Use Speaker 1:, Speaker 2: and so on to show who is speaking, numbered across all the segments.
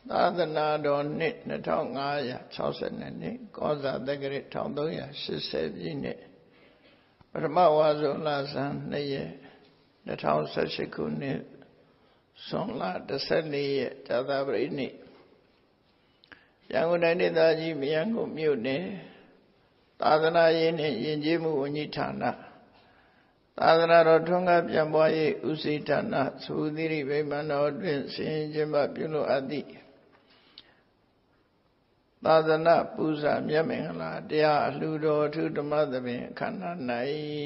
Speaker 1: သာသနာတော်နှစ်2560နှစ်ကောဇာတက္ကရာ1380ပြည့်နှစ်ပထမဝါဆိုလဆန်း2ရက်2018ခုနှစ်ဇွန်လ14ရက်ဇာတာပရိနေ့ရန်ကုန်တိုင်းဒေသကြီးမရန်ကုန်မြို့နယ်သာသနာရေးနှင့်ယဉ်ကျေးမှုဝန်ကြီးဌာနသာသနာတော်ထွန်းကားပြန်ပွားရေးဦးစီးဌာနသုသီရိဗိမာန်တော်တွင်ဆင်ကျင်းပပြုလုပ်အပ်သည့်သာသနာပူဇာမြတ်မင်္ဂလာတရားအလှူတော်အထူးဓမ္မသဘင်အခမ်းအနား၌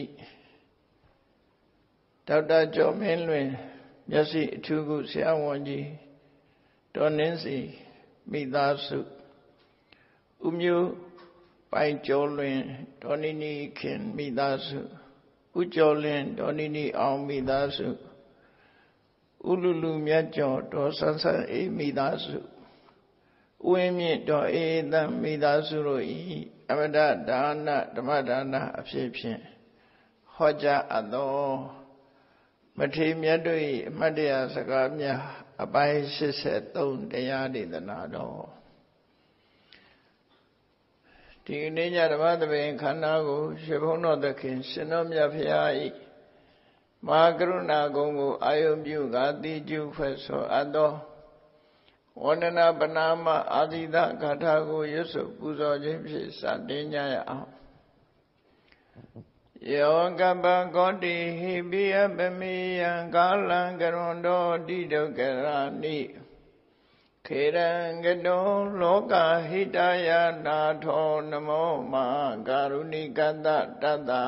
Speaker 1: ဒေါက်တာကျော်မင်းလွင်မျက်စိအထူးကုဆရာဝန်ကြီးဒေါ်နင်းစီမိသားစုဦးမျိုးပိုင်ကျော်လွင်ဒေါ်နီနီခင်မိသားစုဦးကျော်လင်းဒေါ်နီနီအောင်မိသားစုဦးလူလူမြတ်ကျော်ဒေါ်ဆန်းဆန်းအေးမိသားစုဦးဝင်းမြင့်ဒေါ်အေးသန်းမိသားစုတို့၏အမတဒါနဓမ္မဒါနအဖြစ်ဖြင့်ဟောကြားအပ်သောမထေရမြတ်တို့၏အမှတ်တရစကားများအပိုင်း83တရားဒေသနာတော်ဒီနေ့ညဓမ္မသဘင်ခန္ဓာကိုရှင်ဘုန်းတော်သခင်ရှင်တော်မြတ်ဖရာ၏မဟာကရုဏာဂုဏ်ကိုအာယုံပြုကာတိကျုဖွဲ့ဆိုအပ်သောဝန္ဒနာပနာမအာသီသဂါထာကိုရွတ်ဆိုပူဇော်ခြင်းဖြင့်စတင်ကြရအောင်ယောကပ္ပကောတိဟိပိယပမေယံကာလံကရွန်တော်တိဒုက္ခရာနိခေရံကတောလောကဟိတယနာထောနမောမကာရုဏိကတတတ္တ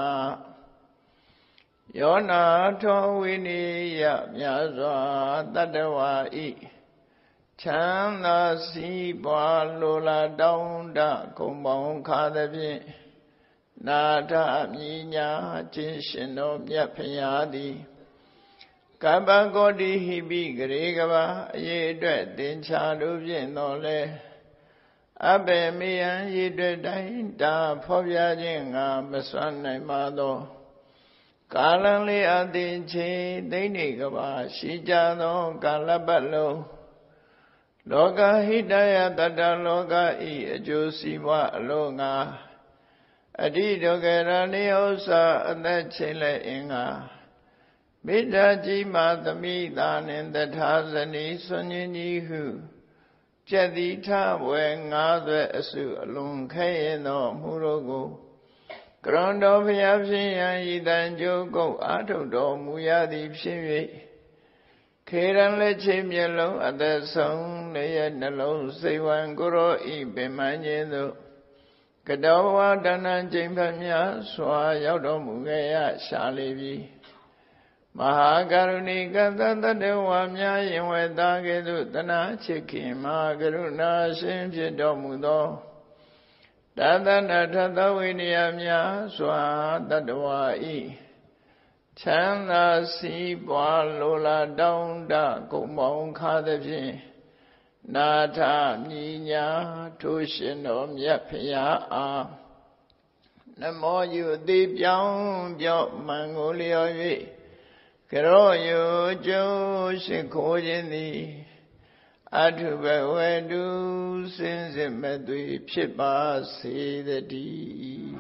Speaker 1: ယောနာထောဝိနိယမြတ်စွာတတ္တဝါဤချမ်းသာစီးပွားလိုလားတောင်းတဂုံပေါင်းခါသဖြင့်နာထမြညာခြင်းရှင်တော်မြတ်ဖရာသည်ကပ္ပကောတိဟိပိဂရေကဘာအရေးအတွက်သင်္ချာတို့ဖြင့်တော်လဲအဘေမေယံရေအတွက်တိုင်းတာဖော်ပြခြင်းငါမစွမ်းနိုင်ပါသောကာလံလေးအသင်ချေသိနေကဘာရှိကြသောကာလပတ်လုံးလောကဟိတယတတ္တလောကဤအကျိုးစီးပွားအလို့ငါအတိဒုက္ခရဏိဥ္စာအသက်ချိန်လက်အင်္ဂါမေတ္တာကြီးမာသမိသာနှင့်တထာဇနီဆွန်ញင်းကြီးဟုကျက်တိထဝယ်ငါးသွဲအစုအလွန်ခဲရင်သောမှုတို့ကိုကရွန်တော်ဘုရားဖြင့်ယံဤတန်ကြိုးကုတ်အာထုတ်တော်မူရသည်ဖြစ်၍ခေရန်လက်ချင်းမျက်လုံးအသက်ဆုံးလည်းရဲ့နှလုံးစိတ်ဝံကိုရောဤပင်မခြင်းသို့ကတောဝါဒနာကျိန်ဖတ်များစွာရောက်တော်မူခဲ့ရရှာလေပြီမဟာကရုဏီကတတ္တဝါများယင်ဝဲသားကဲ့သို့တနာချစ်ခင်မဟာကရုဏာရှင်ဖြစ်တော်မူသောတသနာထသဝိနည်းများစွာတတ္တဝါဤချမ်းသာစီးပွားလိုလားတောင်းတဂုံပေါင်းခါသဖြင့်နာထမြညာထိုရှင်တော်မြတ်ဖရာအားနမောယုတိပြောင်းပြော့မှန်ကိုလျော်၍ကရောယုကျိုးရှိခိုးခြင်းသည်အထုဘဝတုစင်စစ်မဲ့သွေဖြစ်ပါစေတည်း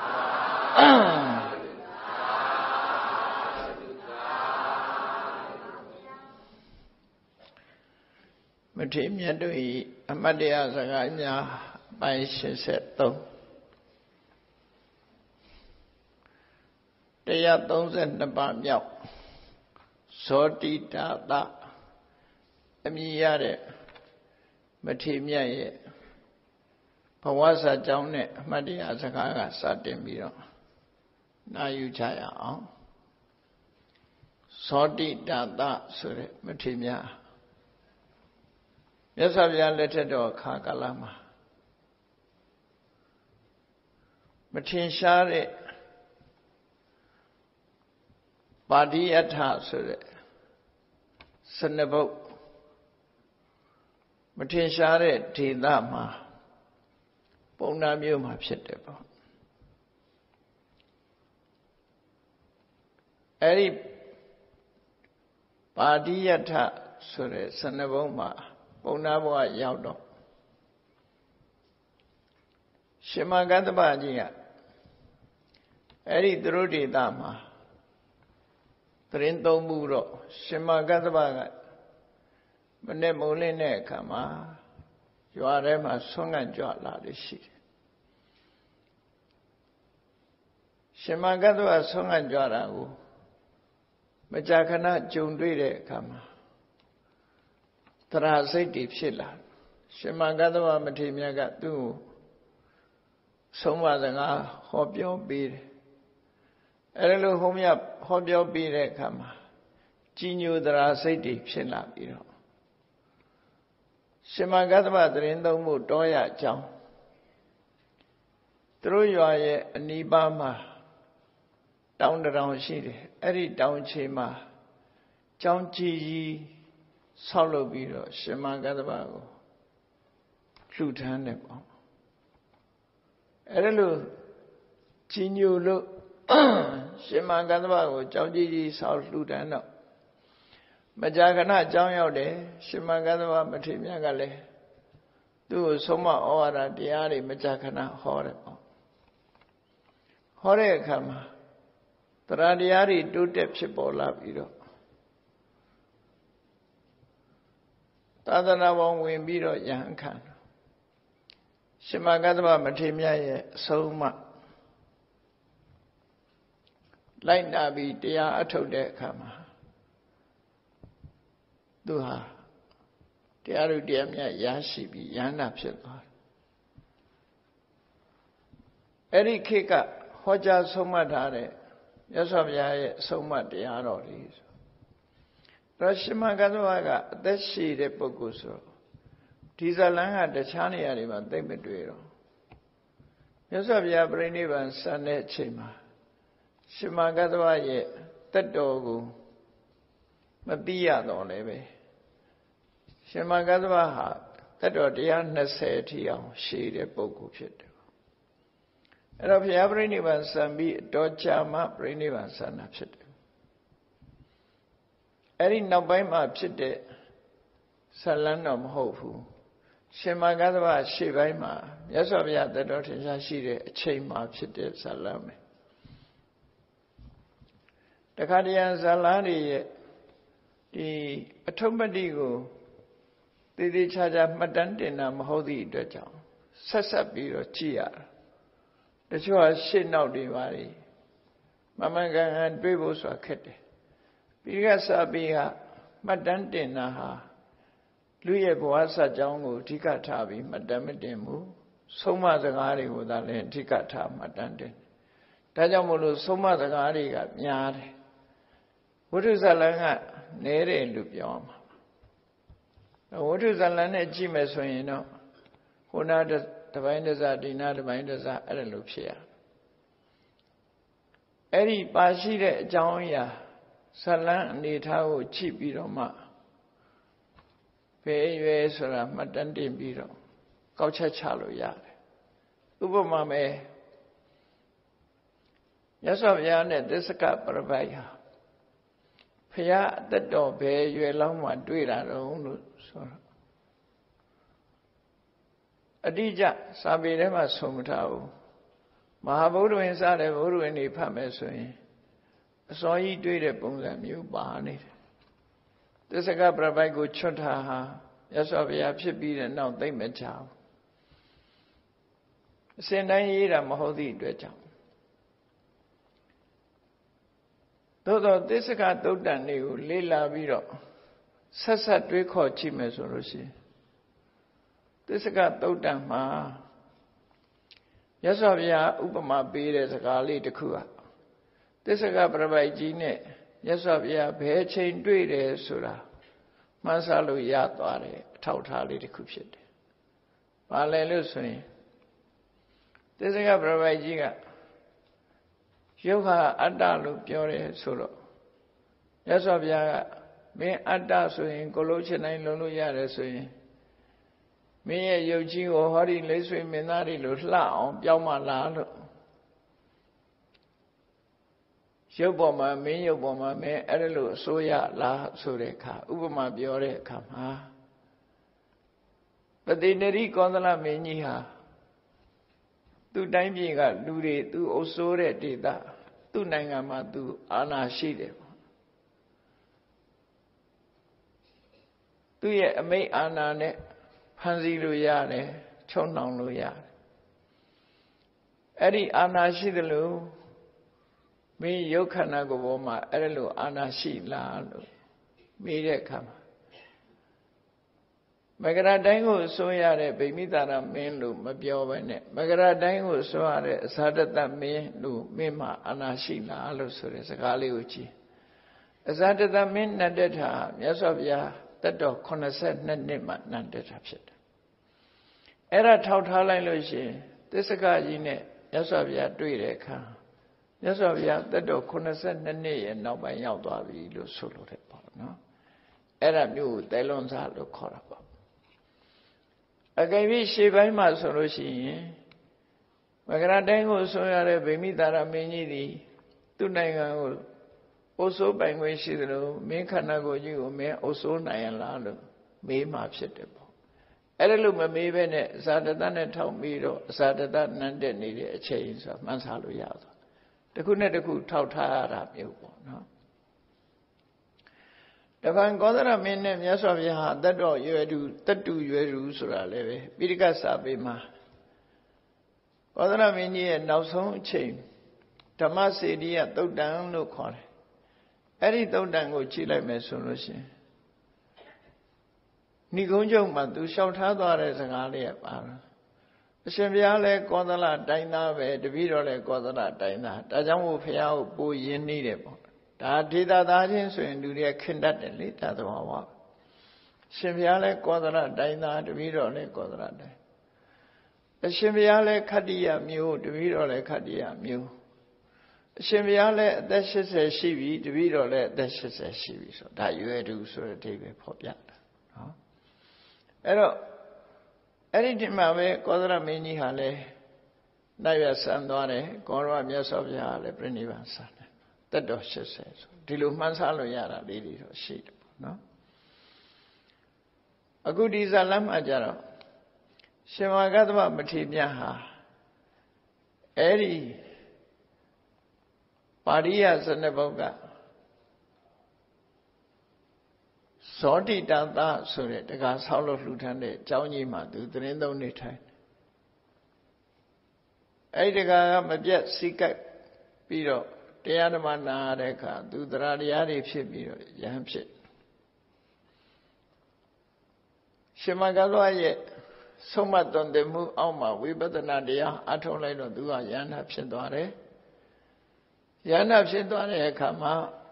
Speaker 1: မထေရမြတ်တို့၏အမတ်တရားစကားများပိုင်း83 132ပါးမြောက်ဇောတိတာသအမည်ရတဲ့မထေရမြတ်ရဲ့ဘဝစာကြောင်းနဲ့အမတ်တရားစကားကစတင်ပြီးတော့နာယူကြရအောင်ဇောတိတာသဆိုတဲ့မထေရမြတ်မြတ်စွာဘုရားလက်ထက်တော်အခါကာလမှာမထင်ရှားတဲ့ပါဠိအဋ္ဌဆိုတဲ့12ပုဒ်မထင်ရှားတဲ့ဒေသမှာပုံနာမျိုးမှာဖြစ်တယ်ပေါ့အဲ့ဒီပါဠိအဋ္ဌဆိုတဲ့12ပုဒ်မှာပုံနာဘဝရောက်တော့ရှင်မကတ္တပကြီးကအဲ့ဒီသူတို့ဒေသမှာသတင်းသုံးမှုတော့ရှင်မကတ္တပကမနေ့မိုးလင်းတဲ့အခါမှာရွာထဲမှာဆွမ်းကန်ကြွလာလို့ရှိတယ်ရှင်မကတ္တပဆွမ်းကန်ကြွတာကိုမကြာခဏကြုံတွေ့တဲ့အခါမှာသရစိတ်တွေဖြစ်လာရှင်မကတ္တပမထေရမြတ်ကသူ့ကိုဆုံးမစကားဟောပြောပေးတယ်အဲ့လိုဟောပြောပေးတဲ့အခါမှာကြီးညိုသရစိတ်တွေဖြစ်လာပြီးတော့ရှင်မကတ္တပသတင်းသုံးမှုတောရအကြောင်းသူတို့ရွာရဲ့အနီးပါးမှာတောင်တောင်ရှိတယ်အဲ့ဒီတောင်ချေမှာကျောင်းကြီးဆောက်လုပ်ပြီးတော့ရှင်မကတ္တပကိုလှူဒန်းတယ်ပေါ့အဲ့လိုကြီးညိုလို့ရှင်မကတ္တပကိုကျောင်းကြီးဆောက်လှူဒန်းတော့မကြာခဏကျောင်းရောက်တယ်ရှင်မကတ္တပမထေရမြတ်ကလည်းသူ့ကိုဆုံးမဩဝါဒတရားတွေမကြာခဏဟောတယ်ပေါ့ဟောတဲ့အခါမှာတရားတရားတွေတိုးတက်ဖြစ်ပေါ်လာပြီးတော့သာသနာပေါင်းဝင်ပြီးတော့ယဟန်ခံရှင်မကတ္တပမထေရမြတ်ရဲ့အဆုံးအမလိုက်နာပြီးတရားအထုတ်တဲ့အခါမှာသူဟာတရားဥတရားမြတ်ရရှိပြီးယန္တာဖြစ်သွားတယ်အဲ့ဒီခေတ်ကဟောကြားဆုံးမထားတဲ့မြတ်စွာဘုရားရဲ့အဆုံးအမတရားတော်တွေဆိုတော့ရှင်မကတ္တဝါကအသက်ရှိတဲ့ပုဂ္ဂိုလ်ဆိုဒီဇလန်းကတခြားနေရာတွေမှာသိမ့်မတွေ့တော့မြတ်စွာဘုရားပြိဋိဘံစံတဲ့အချိန်မှာရှင်မကတ္တဝါရဲ့တက်တော်ကိုမသိရတော့လည်းပဲရှင်မကတ္တဝါဟာတက်တော်120အထိအောင်ရှည်တဲ့ပုဂ္ဂိုလ်ဖြစ်တယ်အဲ့တော့ဘုရားပြိဋိဘံစံပြီးအတော်ကြာမှပြိဋိဘံစံတာဖြစ်တယ်အဲ့ဒီနောက်ပိုင်းမှာဖြစ်တဲ့ဇလန်းတော့မဟုတ်ဘူးရှင်မကတ္တဝါရှေ့ပိုင်းမှာမြတ်စွာဘုရားတက်တော်ထင်ရှားရှိတဲ့အချိန်မှာဖြစ်တဲ့ဇလန်းပဲတခါတရံဇလန်းတွေရဲ့ဒီအထုပ္ပတ္တိကိုသေသေးချာချာမှတ်တမ်းတင်တာမဟုတ်သည့်အတွက်ကြောင့်ဆက်ပြီးတော့ကြည့်ရတာတချို့ကရှေ့နောက်တွေပါလေမမှန်ကန်ကန်တွေးဖို့ဆိုတာခက်တယ်ပြီးကစပြီးကမှတ်တမ်းတင်တာဟာလူရဲ့ဘဝစကြောင်းကိုအဓိကထားပြီးမှတ်တမ်းမတင်ဘူးဆုံးမစကားတွေကိုသာလည်းအဓိကထားမှတ်တမ်းတင်ဒါကြောင့်မို့လို့ဆုံးမစကားတွေကများတယ်ဝိသုဇလန်းကနည်းတယ်လို့ပြောမှာဝိသုဇလန်းနဲ့ကြည့်မယ်ဆိုရင်တော့ဟိုနာတပိုင်းတစဒီနာတပိုင်းတစအဲ့ဒါလိုဖြစ်ရအဲ့ဒီပါရှိတဲ့အကြောင်းအရာဇလန်းအနေထားကိုကြည့်ပြီးတော့မှဘယ်ရွယ်ဆိုတာမှတ်တမ်းတင်ပြီးတော့ကောက်ချက်ချလို့ရတယ်ဥပမာမဲ့မြတ်စွာဘုရားနဲ့သစ္စကပရပိုက်ဟာဘုရားအသက်တော်ဘယ်ရွယ်လောက်မှတွေ့တာတော့လို့ဆိုတော့အတိအကျစာပေထဲမှာဆိုမထားဘူးမဟာဗုဒ္ဓဝင်စတဲ့ဗုဒ္ဓဝင်တွေဖတ်မယ်ဆိုရင်အစောကြီးတွေ့တဲ့ပုံစံမျိုးပါနေတယ်သစ္စကပရပိုက်ကိုချွတ်ထားဟာမြတ်စွာဘုရားဖြစ်ပြီးတဲ့နောက်သိမ့်မချဘူးအစဉ်တိုင်းရေးတာမဟုတ်သည့်အတွက်ကြောင့်သို့တော့သစ္စကသုတ်တန်တွေကိုလေ့လာပြီးတော့ဆက်တွေးခေါ်ကြည့်မယ်ဆိုလို့ရှိရင်သစ္စကသုတ်တန်မှာမြတ်စွာဘုရားဥပမာပေးတဲ့စကားလေးတစ်ခုကသစ္စကပရပိုက်ကြီးနဲ့မြတ်စွာဘုရားဘယ်ချိန်တွေ့တယ်ဆိုတာမှန်းဆလို့ရသွားတယ်အထောက်အထားလေးတစ်ခုဖြစ်တယ်။ဘာလဲလို့ဆိုရင်သစ္စကပရပိုက်ကြီးကရုပ်ဟာအတ္တလို့ပြောတယ်ဆိုတော့မြတ်စွာဘုရားကမင်းအတ္တဆိုရင်ကိုလုံးချင်တိုင်းလုံးလို့ရတယ်ဆိုရင်မင်းရဲ့ရုပ်ကြီးကိုဟောဒီလိမ့်ဆွေမင်းသားတွေလို့လှအောင်ပြောင်းမလားလို့ရုပ်ပေါ်မှာမင်းရုပ်ပေါ်မှာမင်းအဲ့ဒါလို့အစိုးရလားဆိုတဲ့အခါဥပမာပြောတဲ့အခါမှာပတိနရိကောသလမင်းကြီးဟာသူ့တိုင်းပြည်ကလူတွေသူ့အုပ်စိုးတဲ့ဒေသသူ့နိုင်ငံမှာသူအာဏာရှိတယ်သူ့ရဲ့အမိန့်အာဏာနဲ့ဖန်ဆီးလို့ရတယ်ချုပ်နှောင်လို့ရတယ်အဲ့ဒီအာဏာရှိတယ်လို့မင်းရုပ်ခန္ဓာကိုယ်ပေါ်မှာအဲ့လိုအာဏာရှိလားလို့မေးတဲ့အခါမှာမဂရတိုင်းကိုဆိုရတဲ့ဗိမိတာရမင်းလို့မပြောဘဲနဲ့မဂရတိုင်းကိုဆိုရတဲ့အဇာတတမင်းလို့မင်းမှာအာဏာရှိလားလို့ဆိုတဲ့စကားလေးကိုကြည့်အဇာတတမင်းနတ်တက်တာမြတ်စွာဘုရားတက်တော်82နှစ်မှနတ်တက်တာဖြစ်တယ်အဲ့ဒါထောက်ထားလိုက်လို့ရှိရင်သစ္စကကြီးနဲ့မြတ်စွာဘုရားတွေ့တဲ့အခါမြတ်စွာဘုရားတက်တော်82နှစ်ရဲ့နောက်ပိုင်းရောက်သွားပြီလို့ဆိုလို့တယ်ပေါ့နော်အဲ့ဒါမျိုးသဲလွန်စားလို့ခေါ်တာပေါ့အကယ်၍ရှေ့ပိုင်းမှာဆိုလို့ရှိရင်မဂရတိုင်းကိုဆိုရတဲ့ဗိမိတာရမင်းကြီးသည်သူ့နိုင်ငံကိုအုပ်စိုးပိုင်ခွင့်ရှိသလိုမင်းခန္ဓာကိုယ်ကြီးကိုမင်းအုပ်စိုးနိုင်ရလားလို့မေးမှဖြစ်တယ်ပေါ့အဲ့ဒါလို့မမေးဘဲနဲ့အဇာတတနဲ့ထောက်ပြီးတော့အဇာတတနန်းတက်နေတဲ့အချိန်ဆိုတာမှန်းဆလို့ရသွားတစ်ခုနဲ့တစ်ခုထောက်ထားရတာမျိုးပေါ့နော်တပံကောသရမင်းနဲ့မြတ်စွာဘုရားဟာတတ်တော်ရွယ်သူတတ်တူရွယ်သူဆိုတာလည်းပဲပိဋကစာပေမှာကောသရမင်းကြီးရဲ့နောက်ဆုံးအချိန်ဓမ္မစေတီယသုတ်တံလို့ခေါ်တယ်အဲ့ဒီသုတ်တံကိုကြည့်လိုက်မယ်ဆိုလို့ရှိရင်ဏိဂုံးချုပ်မှာသူလျှောက်ထားသွားတဲ့စကားလေးကပါလားအရှင်ဘုရားလည်းကောသလတိုင်းသားပဲတပည့်တော်လည်းကောသလတိုင်းသားဒါကြောင့်မို့ဘုရားကိုပိုရင်းနှီးတယ်ပေါ့ဒါဒေသသားချင်းဆိုရင်လူတွေကခင်တတ်တယ်လေဒါသဘာဝရှင်ဘုရားလည်းကောသလတိုင်းသားတပည့်တော်လည်းကောသလတိုင်းအရှင်ဘုရားလည်းခတ္တိယမျိုးတပည့်တော်လည်းခတ္တိယမျိုးအရှင်ဘုရားလည်းအသက်80ရှိပြီတပည့်တော်လည်းအသက်80ရှိပြီဆိုဒါရွယ်သူဆိုတဲ့အဓိပ္ပာယ်ဖော်ပြတာနော်အဲ့တော့အဲ့ဒီဒီမှာပဲကောသလမင်းကြီးဟာလည်းနိုင်ရဆန်းသွားတယ်ကောရဝမြတ်စွာဘုရားလည်းပြိဋိဘံဆန်းတယ်တက်တော်80ဆိုဒီလိုမှန်းဆလို့ရတာလေးတွေတော့ရှိတယ်ပေါ့နော်အခုဒီဇာလမ်းမှာကြတော့ရှင်မဂသမမထေရမြတ်ဟာအဲ့ဒီပါရိယဇနဘုတ်ကဇောတိတသဆိုတဲ့တက္ကဆောက်လို့လှူထမ်းတဲ့အကြောင်းကြီးမှာသူသတင်းသုံးနေထိုင်အဲ့ဒီတက္ကကမပြတ်စိကပ်ပြီးတော့တရားဓမ္မနာရတဲ့အခါသူတရားတရားတွေဖြစ်ပြီးတော့ယဟန်ဖြစ်ရှင်မဂ္ဂလောရဲ့ဆုံးမသွန်သင်မှုအောက်မှာဝိပဿနာတရားအထောက်လိုက်တော့သူကယန္တာဖြစ်သွားတယ်ယန္တာဖြစ်သွားတဲ့အခါမှာ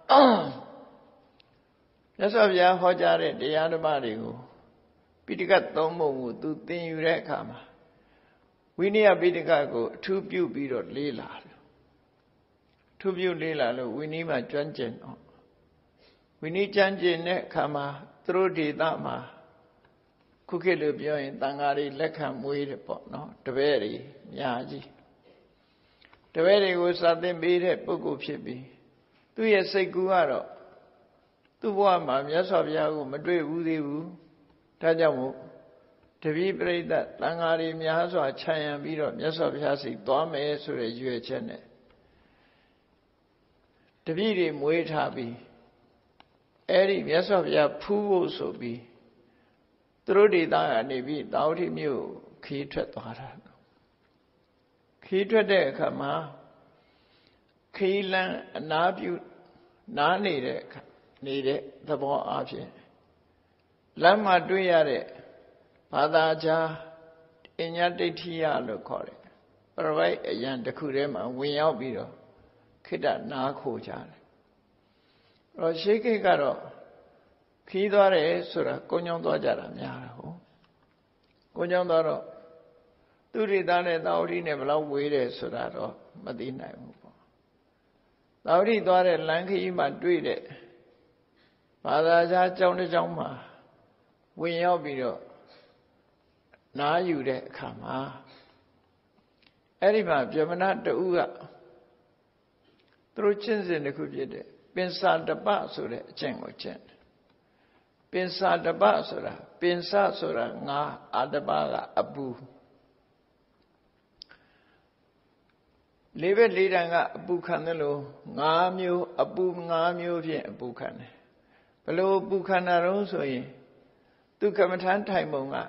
Speaker 1: မြတ်စွာဘုရားဟောကြားတဲ့တရားဓမ္မတွေကိုပိဋကတ်သုံးပုံကိုသူသင်ယူတဲ့အခါမှာဝိနည်းပိဋကတ်ကိုအထူးပြုပြီးတော့လေးလာတယ်အထူးပြုလေးလာလို့ဝိနည်းမှာကျွမ်းကျင်တော့ဝိနည်းကျွမ်းကျင်တဲ့အခါမှာသူတို့ဒေသမှာခုခေတ်လိုပြောရင်တန်ဃာတွေလက်ခံမွေးတယ်ပေါ့နော်တပည့်တွေအများကြီးတပည့်တွေကိုစာသင်ပေးတဲ့ပုဂ္ဂိုလ်ဖြစ်ပြီးသူ့ရဲ့စိတ်ကူးကတော့သူ့ဘဝမှာမြတ်စွာဘုရားကိုမတွေ့ဘူးသေးဘူးဒါကြောင့်မို့တပည့်ပရိသတ်တန်ဃာတွေများစွာခြံရံပြီးတော့မြတ်စွာဘုရားစိတ်သွားမယ်ဆိုတဲ့ရွယ်ချက်နဲ့တပည့်တွေမွေးထားပြီးအဲ့ဒီမြတ်စွာဘုရားဖူးဖို့ဆိုပြီးသူတို့ဒေသကနေပြီးတာဝတိမြို့ခီးထွက်သွားတာခီးထွက်တဲ့အခါမှာခီးလန်းအနာပြုနားနေတဲ့အခါနေတဲ့သဘောအဖြစ်လမ်းမှာတွေ့ရတဲ့ဘာသာကြားအညဒိဋ္ဌိယလို့ခေါ်တယ်ပရဝိုက်အရန်တစ်ခုထဲမှာဝင်ရောက်ပြီးတော့ခိတ္တနားခိုကြတယ်တော့ရှေးခေတ်ကတော့ခီးသွားတယ်ဆိုတာကုန်းကြောင်းသွားကြတာများတာဟုတ်ကုန်းကြောင်းသွားတော့သူရိသားနဲ့တာဝတိနဲ့ဘယ်လောက်ဝေးတယ်ဆိုတာတော့မသိနိုင်ဘူးပေါ့တာဝတိသွားတဲ့လမ်းခီးမှာတွေ့တဲ့ဘာသာကြားကျောင်းတစ်ကျောင်းမှာဝင်ရောက်ပြီးတော့နားယူတဲ့အခါမှာအဲ့ဒီမှာပြမနာတူကသူတို့ကျင့်စဉ်တစ်ခုဖြစ်တဲ့ပင်စာတပဆိုတဲ့အကျင့်ကိုကျင့်တယ် Pin sa daba sura, pin sa sura nga adaba abu. Lebe lida nga abu khanelo nga myo abu nga myo phien abu khane. Balo abu khana ron so yin tu kamathan thai mong nga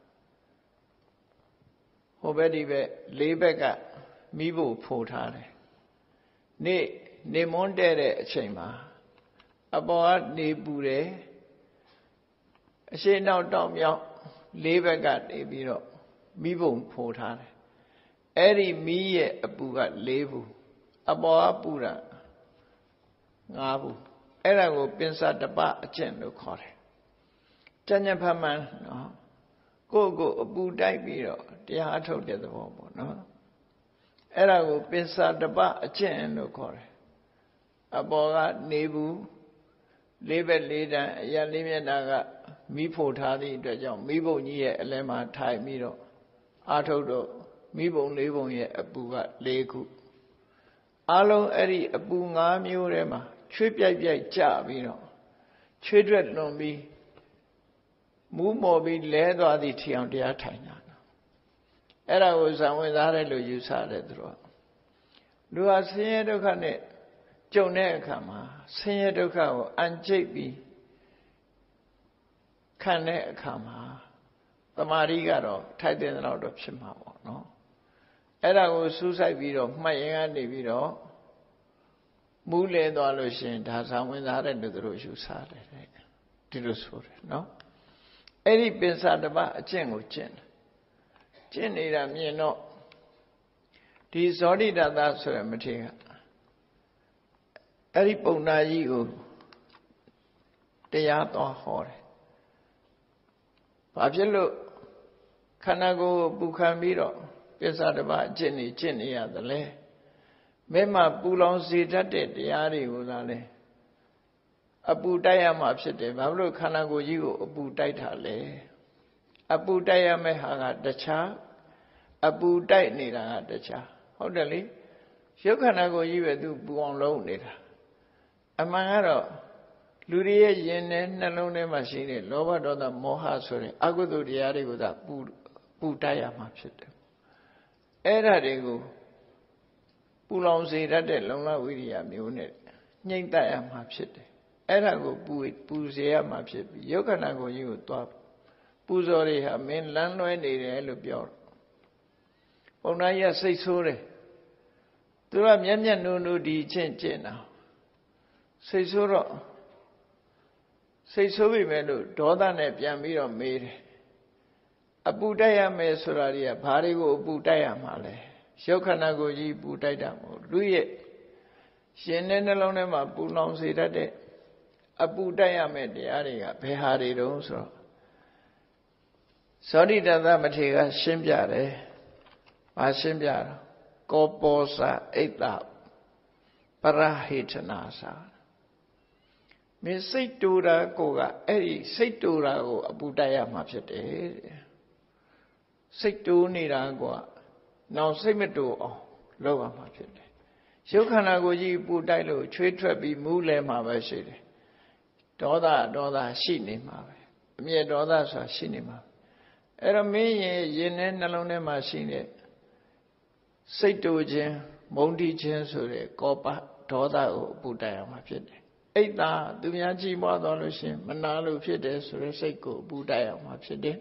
Speaker 1: ho be di be le bek ka mi bo pho tha de.နေမွန်းတဲ့အချိန်မှာအပေါ်ကနေပူတယ်အရှိနောက်တောင်မြောက်လေးဘက်ကနေပြီးတော့မိဘုံဖိုးထားတယ်အဲ့ဒီမီးရဲ့အပူက၄ဘူးအပေါ်ကပူတာ၅ဘူးအဲ့ဒါကိုပင်စတပအကျင့်လို့ခေါ်တယ်ကျញ្ញဖမှန်နော်ကိုအပူတိုက်ပြီးတော့တရားထုတ်တဲ့သဘောပေါ့နော်အဲ့ဒါကိုပင်စတပအကျင့်လို့ခေါ်တယ်အပေါ်ကနေဘူးလေးဘက်လေးတန်းအရာလေးမျက်နှာကမိဖို့ထားသည့်အတွက်ကြောင့်မိဘုံကြီးရဲ့အလဲမှာထိုင်ပြီးတော့အာထုတ်တော့မိဘုံ၄ဘုံရဲ့အပူက၄ခုအလုံးအဲ့ဒီအပူ၅မျိုးထဲမှာချွေးပြိုက်ကြပြီးတော့ချွေးတွက်လွန်ပြီးမူးမော်ပြီးလဲသွားသည့်ထီအောင်တရားထိုင်တာအဲ့ဒါကိုဇံဝင်စားတယ်လို့ယူဆတယ်သူတို့လူဟာဆင်းရဲဒုက္ခနဲ့ကြုံတဲ့အခါမှာဆင်းရဲဒုက္ခကိုအံ့ကျိတ်ပြီးခံတဲ့အခါမှာတမာရီကတော့ထိုက်တဲ့လောက်တော့ဖြစ်မှာပေါ့နော်အဲ့ဒါကိုစူးစိုက်ပြီးတော့မှတ်ရင်ကနေပြီးတော့မူးလဲသွားလို့ရှိရင်ဒါဇံဝင်စားတဲ့လူတို့ယူဆတယ်ဒီလိုဆိုတယ်နော်အဲ့ဒီပင်စတပအကျင့်ကိုကျင့်နေတာမြင်တော့ဒီဇောတိတသဆိုရမထေရအဲ့ဒီပုံနာကြီးကိုတရားတော်ဟောတယ်ဘာဖြစ်လို့ခန္ဓာကိုယ်ပူခံပြီးတော့ပစ္စတပအကျင့်နေရသလဲမဲမှာပူလောင်စေတတ်တဲ့တရားတွေကိုသာလဲအပူတိုက်ရမှာဖြစ်တယ်ဘာလို့ခန္ဓာကိုယ်ကြီးကိုအပူတိုက်တာလဲအပူတိုက်ရမယ့်ဟာကတခြားအပူတိုက်နေတာကတခြားဟုတ်တယ်လေရုပ်ခန္ဓာကိုယ်ကြီးပဲသူပူအောင်လုပ်နေတာအမှန်ကတော့လူတွေရဲ့ယင်နဲ့နှလုံးထဲမှာရှိတဲ့လောဘဒေါသမောဟဆိုတဲ့အကုသိုလ်တရားတွေကိုသာပူတိုက်ရမှာဖြစ်တယ်အဲ့ဒါတွေကိုပူလောင်စေတတ်တဲ့လုံလဝိရိယမျိုးနဲ့ညှိမ့်တတ်ရမှာဖြစ်တယ်အဲ့ဒါကိုပူစေရမှာဖြစ်ပြီးယုတ်ခန္ဓာကိုယ်ကြီးကိုသွားပူဇော်တွေဟာမင်းလမ်းလွဲနေတယ်လို့ပြောတယ်ဘုံသားကြီးကစိတ်ဆိုးတယ်သူကမျက်မျက်နှုံနှုံဒီကျင့်တာစိတ်ဆိုးတော့စိတ်ဆိုးပြီမဲ့လို့ဒေါသနဲ့ပြန်ပြီးတော့မေးတယ်အပူတိုက်ရမယ်ဆိုတာတွေကဘာတွေကိုအပူတိုက်ရမှာလဲရုပ်ခန္ဓာကိုယ်ကြီးပူတိုက်တာမဟုတ်လူရဲ့ရှင်တဲ့နှလုံးထဲမှာပူလောင်စေတတ်တဲ့အပူတိုက်ရမယ်တရားတွေကဘယ်ဟာတွေတုံးဆိုတော့ဇောတိတသမထေရရှင်းပြတယ်ဘာရှင်းပြတော့ကောပောစအိတ်တပရဟိတနာစာမင်းစိတ်တူတာကိုကအဲ့ဒီစိတ်တူတာကိုအပူတိုက်ရမှာဖြစ်တယ်စိတ်တူနေတာကနောင်စိတ်မတူအောင်လုပ်ရမှာဖြစ်တယ်ရုပ်ခန္ဓာကိုယ်ကြီးပူတိုက်လို့ချွေးထွက်ပြီးမူးလဲမှာပဲရှိတယ်ဒေါသရှိနေမှာပဲအမျက်ဒေါသဆိုတာရှိနေမှာအဲ့တော့မင်းရဲ့ရင်ထဲနှလုံးထဲမှာရှိတဲ့စိတ်တူခြင်းမုန်းတီးခြင်းဆိုတဲ့ကောပဒေါသကိုအပူတိုက်ရမှာဖြစ်တယ်အိတ်သာသူများကြည်ပွားသွားလို့ရှင်မနာလို့ဖြစ်တယ်ဆိုတဲ့စိတ်ကိုအပူတိုက်ရမှာဖြစ်တယ်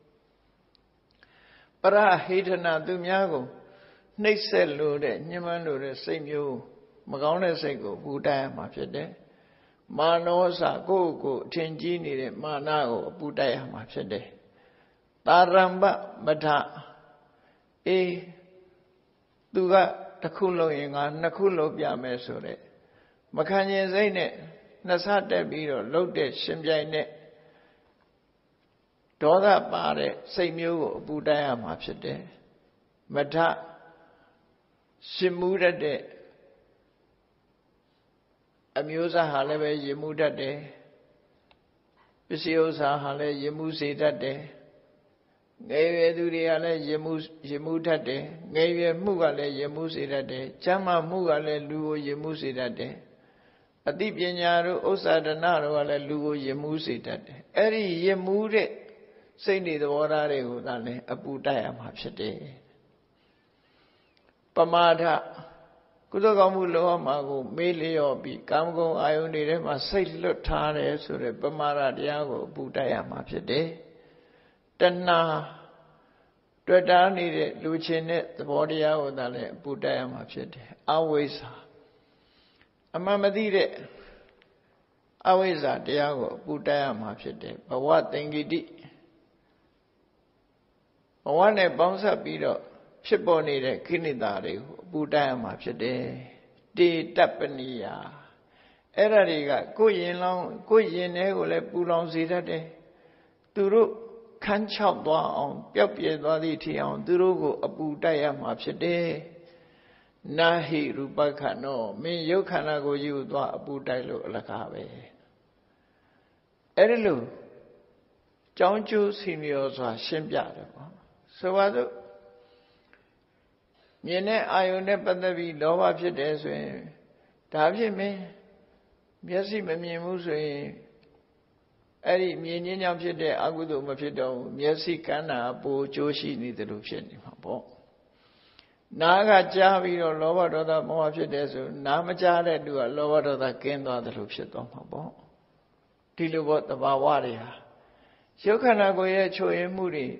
Speaker 1: ပရဟိတနာသူများကိုနှိပ်စက်လို့တဲ့ညှဉ်းပန်းလို့တဲ့စိတ်မျိုးမကောင်းတဲ့စိတ်ကိုပူတိုက်ရမှာဖြစ်တယ်မာနောစကိုအထင်ကြီးနေတဲ့မာနကိုအပူတိုက်ရမှာဖြစ်တယ်တာရမ္ပမထသူကတစ်ခုလုပ်ရင်ငါနှစ်ခုလုပ်ပြမယ်ဆိုတဲ့မခံကျင်စိတ်နဲ့နှစ်ဆတက်ပြီးတော့လှုပ်တဲ့ရှင်ပြိုင်နဲ့ဒေါသပါတဲ့စိတ်မျိုးကိုအပူတိုက်ရမှာဖြစ်တယ်မထရှင်မှုတတ်တဲ့အမျိုးအစားဟာလည်းပဲရင်မှုတတ်တယ်ပစ္စည်းဥစ္စာဟာလည်းရင်မှုစေတတ်တယ်ငယ်ရွယ်သူတွေကလည်းရင်မှုတတ်တယ်ငယ်ရွယ်မှုကလည်းရင်မှုစေတတ်တယ်ကျမ်းမာမှုကလည်းလူကိုရင်မှုစေတတ်တယ်အသိပညာတို့ဥစ္စာဒနာတို့ကလည်းလူကိုယဉ်မှုစေတတ်တယ်အဲ့ဒီယဉ်မှုတဲ့စိတ်နေသဘောထားတွေကိုသာလည်းအပူတိုက်ရမှာဖြစ်တယ်ပမာဒကုသိုလ်ကောင်းမှုလောမှာကိုမေးလျော့ပြီးကာမဂုဏ်အာယုန်တွေထဲမှာစိတ်လွတ်ထားတယ်ဆိုတဲ့ပမာဒတရားကိုအပူတိုက်ရမှာဖြစ်တယ်တဏှာတွေ့တာနေတဲ့လူချင်းတဲ့သဘောတရားကိုသာလည်းအပူတိုက်ရမှာဖြစ်တယ်အဝိဇ္ဇာအမှန်မသိတဲ့အဝိဇ္ဇာတရားကိုအပူတိုက်ရမှာဖြစ်တယ်ဘဝသင်္ကိတိဘဝနဲ့ပေါင်းစပ်ပြီးတော့ဖြစ်ပေါ်နေတဲ့ခိနိတာတွေကိုအပူတိုက်ရမှာဖြစ်တယ်တေတပ္ပနိယအဲ့ဒါတွေကကိုယ်ရင်လောင်းကိုယ်ရင်ထဲကိုလည်းပူလောင်စေတတ်တယ်သူတို့ခန်းချောက်သွားအောင်ပျောက်ပြဲသွားသည့်ထီအောင်သူတို့ကိုအပူတိုက်ရမှာဖြစ်တယ်နာဟိရူပခဏောမင်းရုပ်ခန္ဓာကိုယူသွားအပူတိုက်လို့အလကားပဲအဲ့ဒီလိုကြောင်းကျိုးစီလျော်စွာရှင်းပြတယ်ပေါ့ဆိုပါစို့မြင်တဲ့အာယုန်နဲ့ပတ်သက်ပြီးလောဘဖြစ်တယ်ဆိုရင်ဒါဖြစ်မင်းမျက်စိမမြင်ဘူးဆိုရင်အဲ့ဒီမြင်ခြင်းကြောင့်ဖြစ်တဲ့အကုသိုလ်မဖြစ်တော့ဘူးမျက်စိကန်းတာပိုကျိုးရှိနေတယ်လို့ဖြစ်နေမှာပေါ့နားကကြားပြီးတော့လောဘဒေါသမောဟဖြစ်တယ်ဆိုနားမကြားတဲ့သူကလောဘဒေါသကင်းသွားတယ်လို့ဖြစ်သွားမှာပေါ့ဒီလိုပေါ့တဘာဝတွေဟာရုပ်ခန္ဓာကိုယ်ရဲ့ချို့ယွင်းမှုတွေ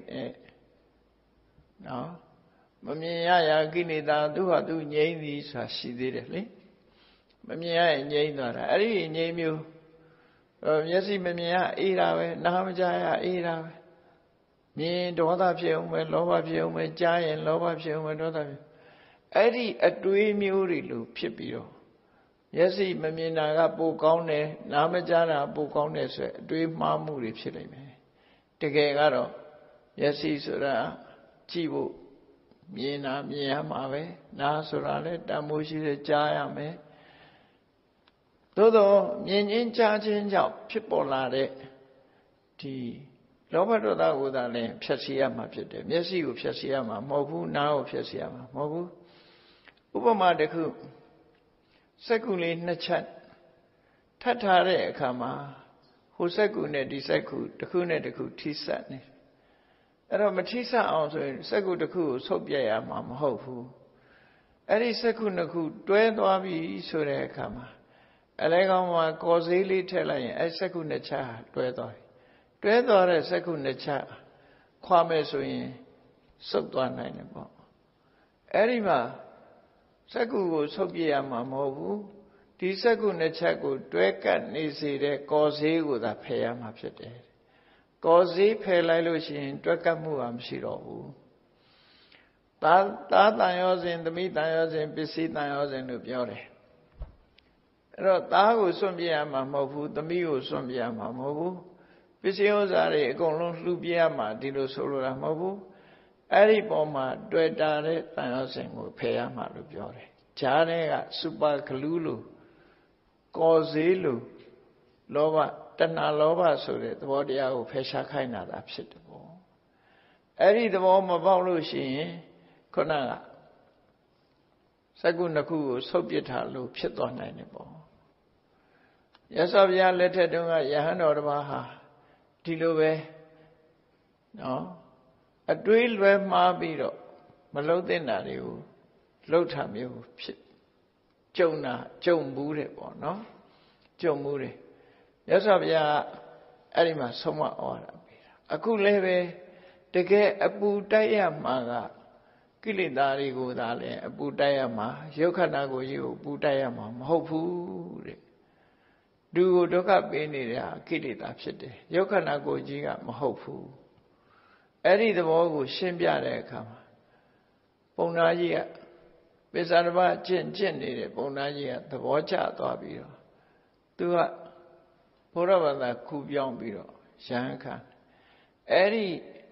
Speaker 1: နော်မမြင်ရရာကိလေသာသူဟာသူငြိမ့်သည်ဆိုတာရှိသေးတယ်လေမမြင်ရရင်ငြိမ့်သွားတာအဲ့ဒီငြိမ့်မျိုးမျက်စိမမြင်ရအေးတာပဲနားမကြားရအေးတာပဲမြင်ဒေါသဖြစ်အောင်ပဲလောဘဖြစ်အောင်ပဲကြားရင်လောဘဖြစ်အောင်ပဲဒေါသဖြစ်အဲ့ဒီအတွေးမျိုးတွေလို့ဖြစ်ပြီးတော့မျက်စိမမြင်တာကပိုကောင်းတယ်နားမကြားတာပိုကောင်းတယ်ဆိုအတွေးမှားမှုတွေဖြစ်နေမယ်တကယ်ကတော့မျက်စိဆိုတာကြည့်ဖို့မြင်တာမြင်ရမှာပဲနားဆိုတာလည်းတန်ဖိုးရှိတဲ့ကြားရမယ်သို့တော့မြင်ချင်းကြားချင်းကြောင့်ဖြစ်ပေါ်လာတဲ့ဒီလောဘဒေါသကိုသာလည်းဖြတ်စီရမှာဖြစ်တယ်မျက်စိကိုဖြတ်စီရမှာမဟုတ်ဘူးနားကိုဖြတ်စီရမှာမဟုတ်ဘူးဥပမာတစ်ခုစက္ကူလေးနှစ်ချက်ထပ်ထားတဲ့အခါမှာဟိုစက္ကူနဲ့ဒီစက္ကူတစ်ခုနဲ့တစ်ခုထိစပ်နေအဲ့တော့မထိစပ်အောင်ဆိုရင်စက္ကူတစ်ခုကိုဆုပ်ပြက်ရမှာမဟုတ်ဘူးအဲ့ဒီစက္ကူနှစ်ခုတွဲသွားပြီဆိုတဲ့အခါမှာအလဲကောင်းမှာကော်စေးလေးထည့်လိုက်ရင်အဲ့စက္ကူနှစ်ချက်တွဲသွားပြီတွဲသွားတဲ့စက္ကူနှစ်ချက်ခွာမယ်ဆိုရင်ဆုပ်သွားနိုင်တယ်ပေါ့အဲ့ဒီမှာစက္ကူကိုဆုပ်ပြရမှာမဟုတ်ဘူးဒီစက္ကူနှစ်ချက်ကိုတွဲကပ်နေစေတဲ့ကော်စေးကိုသာဖယ်ရမှာဖြစ်တယ်ကော်စေးဖယ်လိုက်လို့ရှိရင်တွဲကပ်မှုကမရှိတော့ဘူးသားတန်ရောစဉ်သမီးတန်ရောစဉ်ပစ္စည်းတန်ရောစဉ်လို့ပြောတယ်အဲ့တော့သားကိုစွန့်ပြရမှာမဟုတ်ဘူးသမီးကိုစွန့်ပြရမှာမဟုတ်ဘူးပစ္စည်းဥစ္စာတွေအကုန်လုံးလှူပြရမှာဒီလိုဆိုလိုတာမဟုတ်ဘူးအဲ့ဒီပေါ်မှာတွေ့တာတဲ့တန်ရောစဉ်ကိုဖယ်ရမှာလို့ပြောတယ်ဂျားတဲ့ကစူပါဂလူးလို့ကော်စေးလို့လောဘတဏှာလောဘဆိုတဲ့သဘောတရားကိုဖယ်ရှားခိုင်းတာဖြစ်တယ်ပေါ့အဲ့ဒီသဘောမပေါက်လို့ရှိရင်ခုနကစက္ကူနှစ်ခုကိုဆုပ်ပစ်ထားလို့ဖြစ်သွားနိုင်တယ်ပေါ့ရသော်ဘုရားလက်ထက်တုန်းကယဟန်တော်တစ်ပါးဟာဒီလိုပဲနော်အတွေးလွဲမှားပြီးတော့မလုံးသင့်တာတွေကိုလှုပ်တာမျိုးဖြစ်ကြုံဘူးတယ်ပေါ့နော်ကြုံဘူးတယ်ရသော်ဘုရားအဲ့ဒီမှာဆုံးမဩဝါဒပေးတာအခုလည်းပဲတကယ်အပူတိုက်ရမှာကကိလေသာတွေကိုသာလည်းအပူတိုက်ရမှာရုပ်ခန္ဓာကိုယ်ကြီးကိုပူတိုက်ရမှာမဟုတ်ဘူးတဲ့လူကိုဒုက္ခပေးနေတာကိလေသာဖြစ်တယ်ရုပ်ခန္ဓာကိုယ်ကြီးကမဟုတ်ဘူးအဲ့ဒီသဘောကိုရှင်းပြတဲ့အခါမှာပုံနာကြီးကပစ္စာရမကျင့်နေတဲ့ပုံနာကြီးကသဘောကျသွားပြီးတော့သူကဘုရားဘာသာခုပြောင်းပြီးတော့ရဟန်းခံအဲ့ဒီ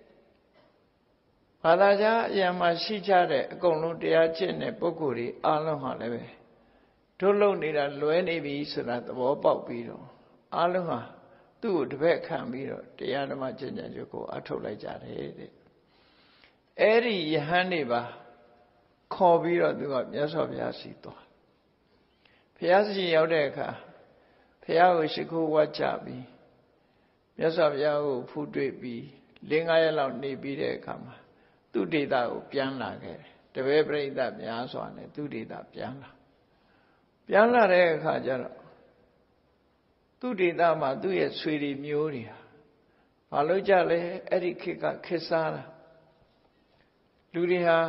Speaker 1: ဘာသာကြားအရာမှာရှိကြတဲ့အကုန်လုံးတရားကျင့်တဲ့ပုဂ္ဂိုလ်တွေအားလုံးဟာလည်းပဲတို့လုံနေတာလွဲနေပြီဆိုတာသဘောပေါက်ပြီးတော့အားလုံးဟာသူ့ကိုတပည့်ခံပြီးတော့တရားဓမ္မကျင့်ကြံကြကိုအထုတ်လိုက်ကြတယ်တဲ့အဲ့ဒီယဟန်တွေပါခေါ်ပြီးတော့သူကမြတ်စွာဘုရားစီသွားဘုရားစီရောက်တဲ့အခါះကိုရှိခိုးဝတ်ကြပြီးမြတ်စွာဘုရားကိုဖူးတွေ့ပြီး၄-၅ ရက်လောက်နေပြီးတဲ့အခါမှာသူဒေသကိုပြန်လာခဲ့တယ်တပည့်ပရိသတ်များစွာနဲ့သူဒေသပြန်လာတဲ့အခါကျတော့သူဒေသမှာသူ့ရဲ့ဆွေတွေမျိုးတွေဟာဘာလို့ကြလဲအဲ့ဒီခေတ်ကခေတ်စားတာလူတွေဟာ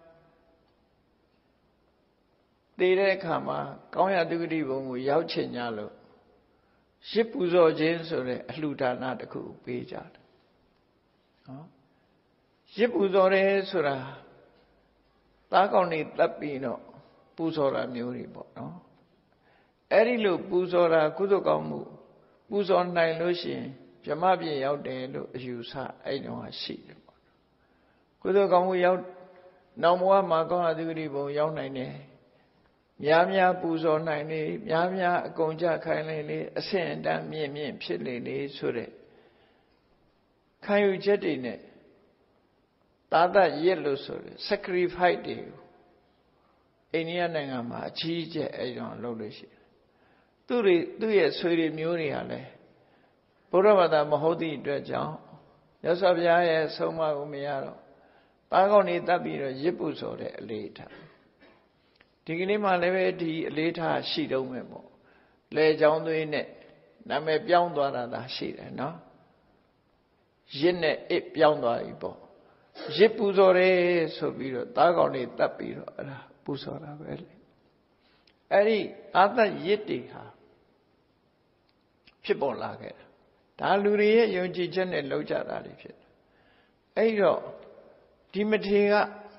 Speaker 1: တည်တဲ့အခါမှာကောင်းရာသုဂတိဘုံကိုရောက်ချင်ကြလို့ရစ်ပူဇော်ခြင်းဆိုတဲ့အလှူဒါနတစ်ခုပေးကြတယ်နော်ရစ်ပူဇော်တယ်ဆိုတာသားကောင်းတွေတပ်ပြီးတော့ပူဇော်တာမျိုးတွေပေါ့နော်အဲ့ဒီလိုပူဇော်တာကုသိုလ်ကောင်းမှုပူဇော်နိုင်လို့ရှိရင်ဗြဟ္မပြည်ရောက်တယ်လို့အယူဆအဲ့တုန်းကရှိတယ်ပေါ့ကုသိုလ်ကောင်းမှုရောက်နောက်ဘဝမှာကောင်းရာသုဂတိဘုံရောက်နိုင်တယ်များပူဇော်နိုင်လေများအကုန်ကြခိုင်းလေအဆင့်အတန်းမြင့်ဖြစ်လေဆိုတဲ့ခံယူချက်တွေနဲ့သာသရစ်လို့ဆိုတဲ့ sacrifice တွေကိုအိန္ဒိယနိုင်ငံမှာအကြီးအကျယ်အဲ့တော့လုပ်လို့ရှိတယ်သူ့ရဲ့ဆွေတွေမျိုးတွေဟာလည်းဘုရားဘာသာမဟုတ်သည့်အတွက်ကြောင့်မြတ်စွာဘုရားရဲ့ဆုံးမကိုမရတော့သားကောင်းတွေတပ်ပြီးတော့ရစ်ပူဇော်တဲ့အလေးထားဒီကနေ့မှလည်းပဲဒီအလေးထားရှိတော့မယ်ပေါ့လဲချောင်းသွေးနဲ့နာမည်ပြောင်းသွားတာရှိတယ်နော်ရစ်နဲ့အစ်ပြောင်းသွားပြီပေါ့ရစ်ပူဇော်တယ်ဆိုပြီးတော့သားကောင်းတွေတပ်ပြီးတော့အဲ့ဒါပူဇော်တာပဲလေအဲ့ဒီအာသရစ်တွေဟာဖြစ်ပေါ်လာခဲ့တာဒါလူတွေရဲ့ယုံကြည်ချက်နဲ့လောက်ကြတာတွေဖြစ်တယ်အဲ့တော့ဒီမထေရက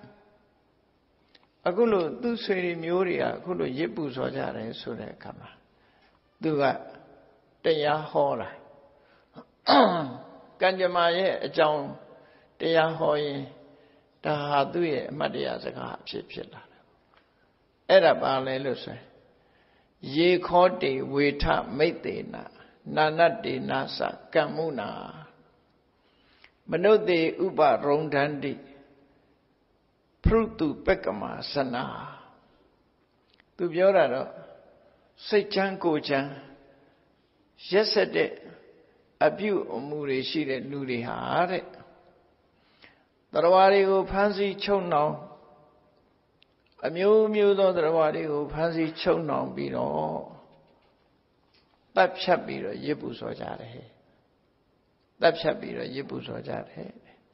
Speaker 1: အခုလို့သူ့ဆွေတွေမျိုးတွေကအခုလို့ရစ်ပူဇော်ကြတယ်ဆိုတဲ့အခါမှာသူကတရားဟောတာကံကြမ္မာရဲ့အကြောင်းတရားဟောရင်ဒါဟာသူ့ရဲ့အမှတ်တရစကားအဖြစ်လာတယ်အဲ့ဒါပါလဲလို့ဆိုရင်ယေခောတေဝေထမိတ်တေနာနာနတေနာသကမ္မုနာမနုဿေဥပရုံဒန္တိဖရုတုပက္ကမသနာသူပြောတာတော့စိတ်ချမ်းကိုယ်ချမ်းရက်ဆက်တဲ့အပြုအမူတွေရှိတဲ့လူတွေဟာတဲ့တရားတွေကိုဖမ်းဆီးချုပ်နှောင်အမျိုးသောတရားတွေကိုဖမ်းဆီးချုပ်နှောင်ပြီးတော့တပ်ဖြတ်ပြီးတော့ရစ်ပူဇော်ကြတယ်တပ်ဖြတ်ပြီးတော့ရစ်ပူဇော်ကြတယ်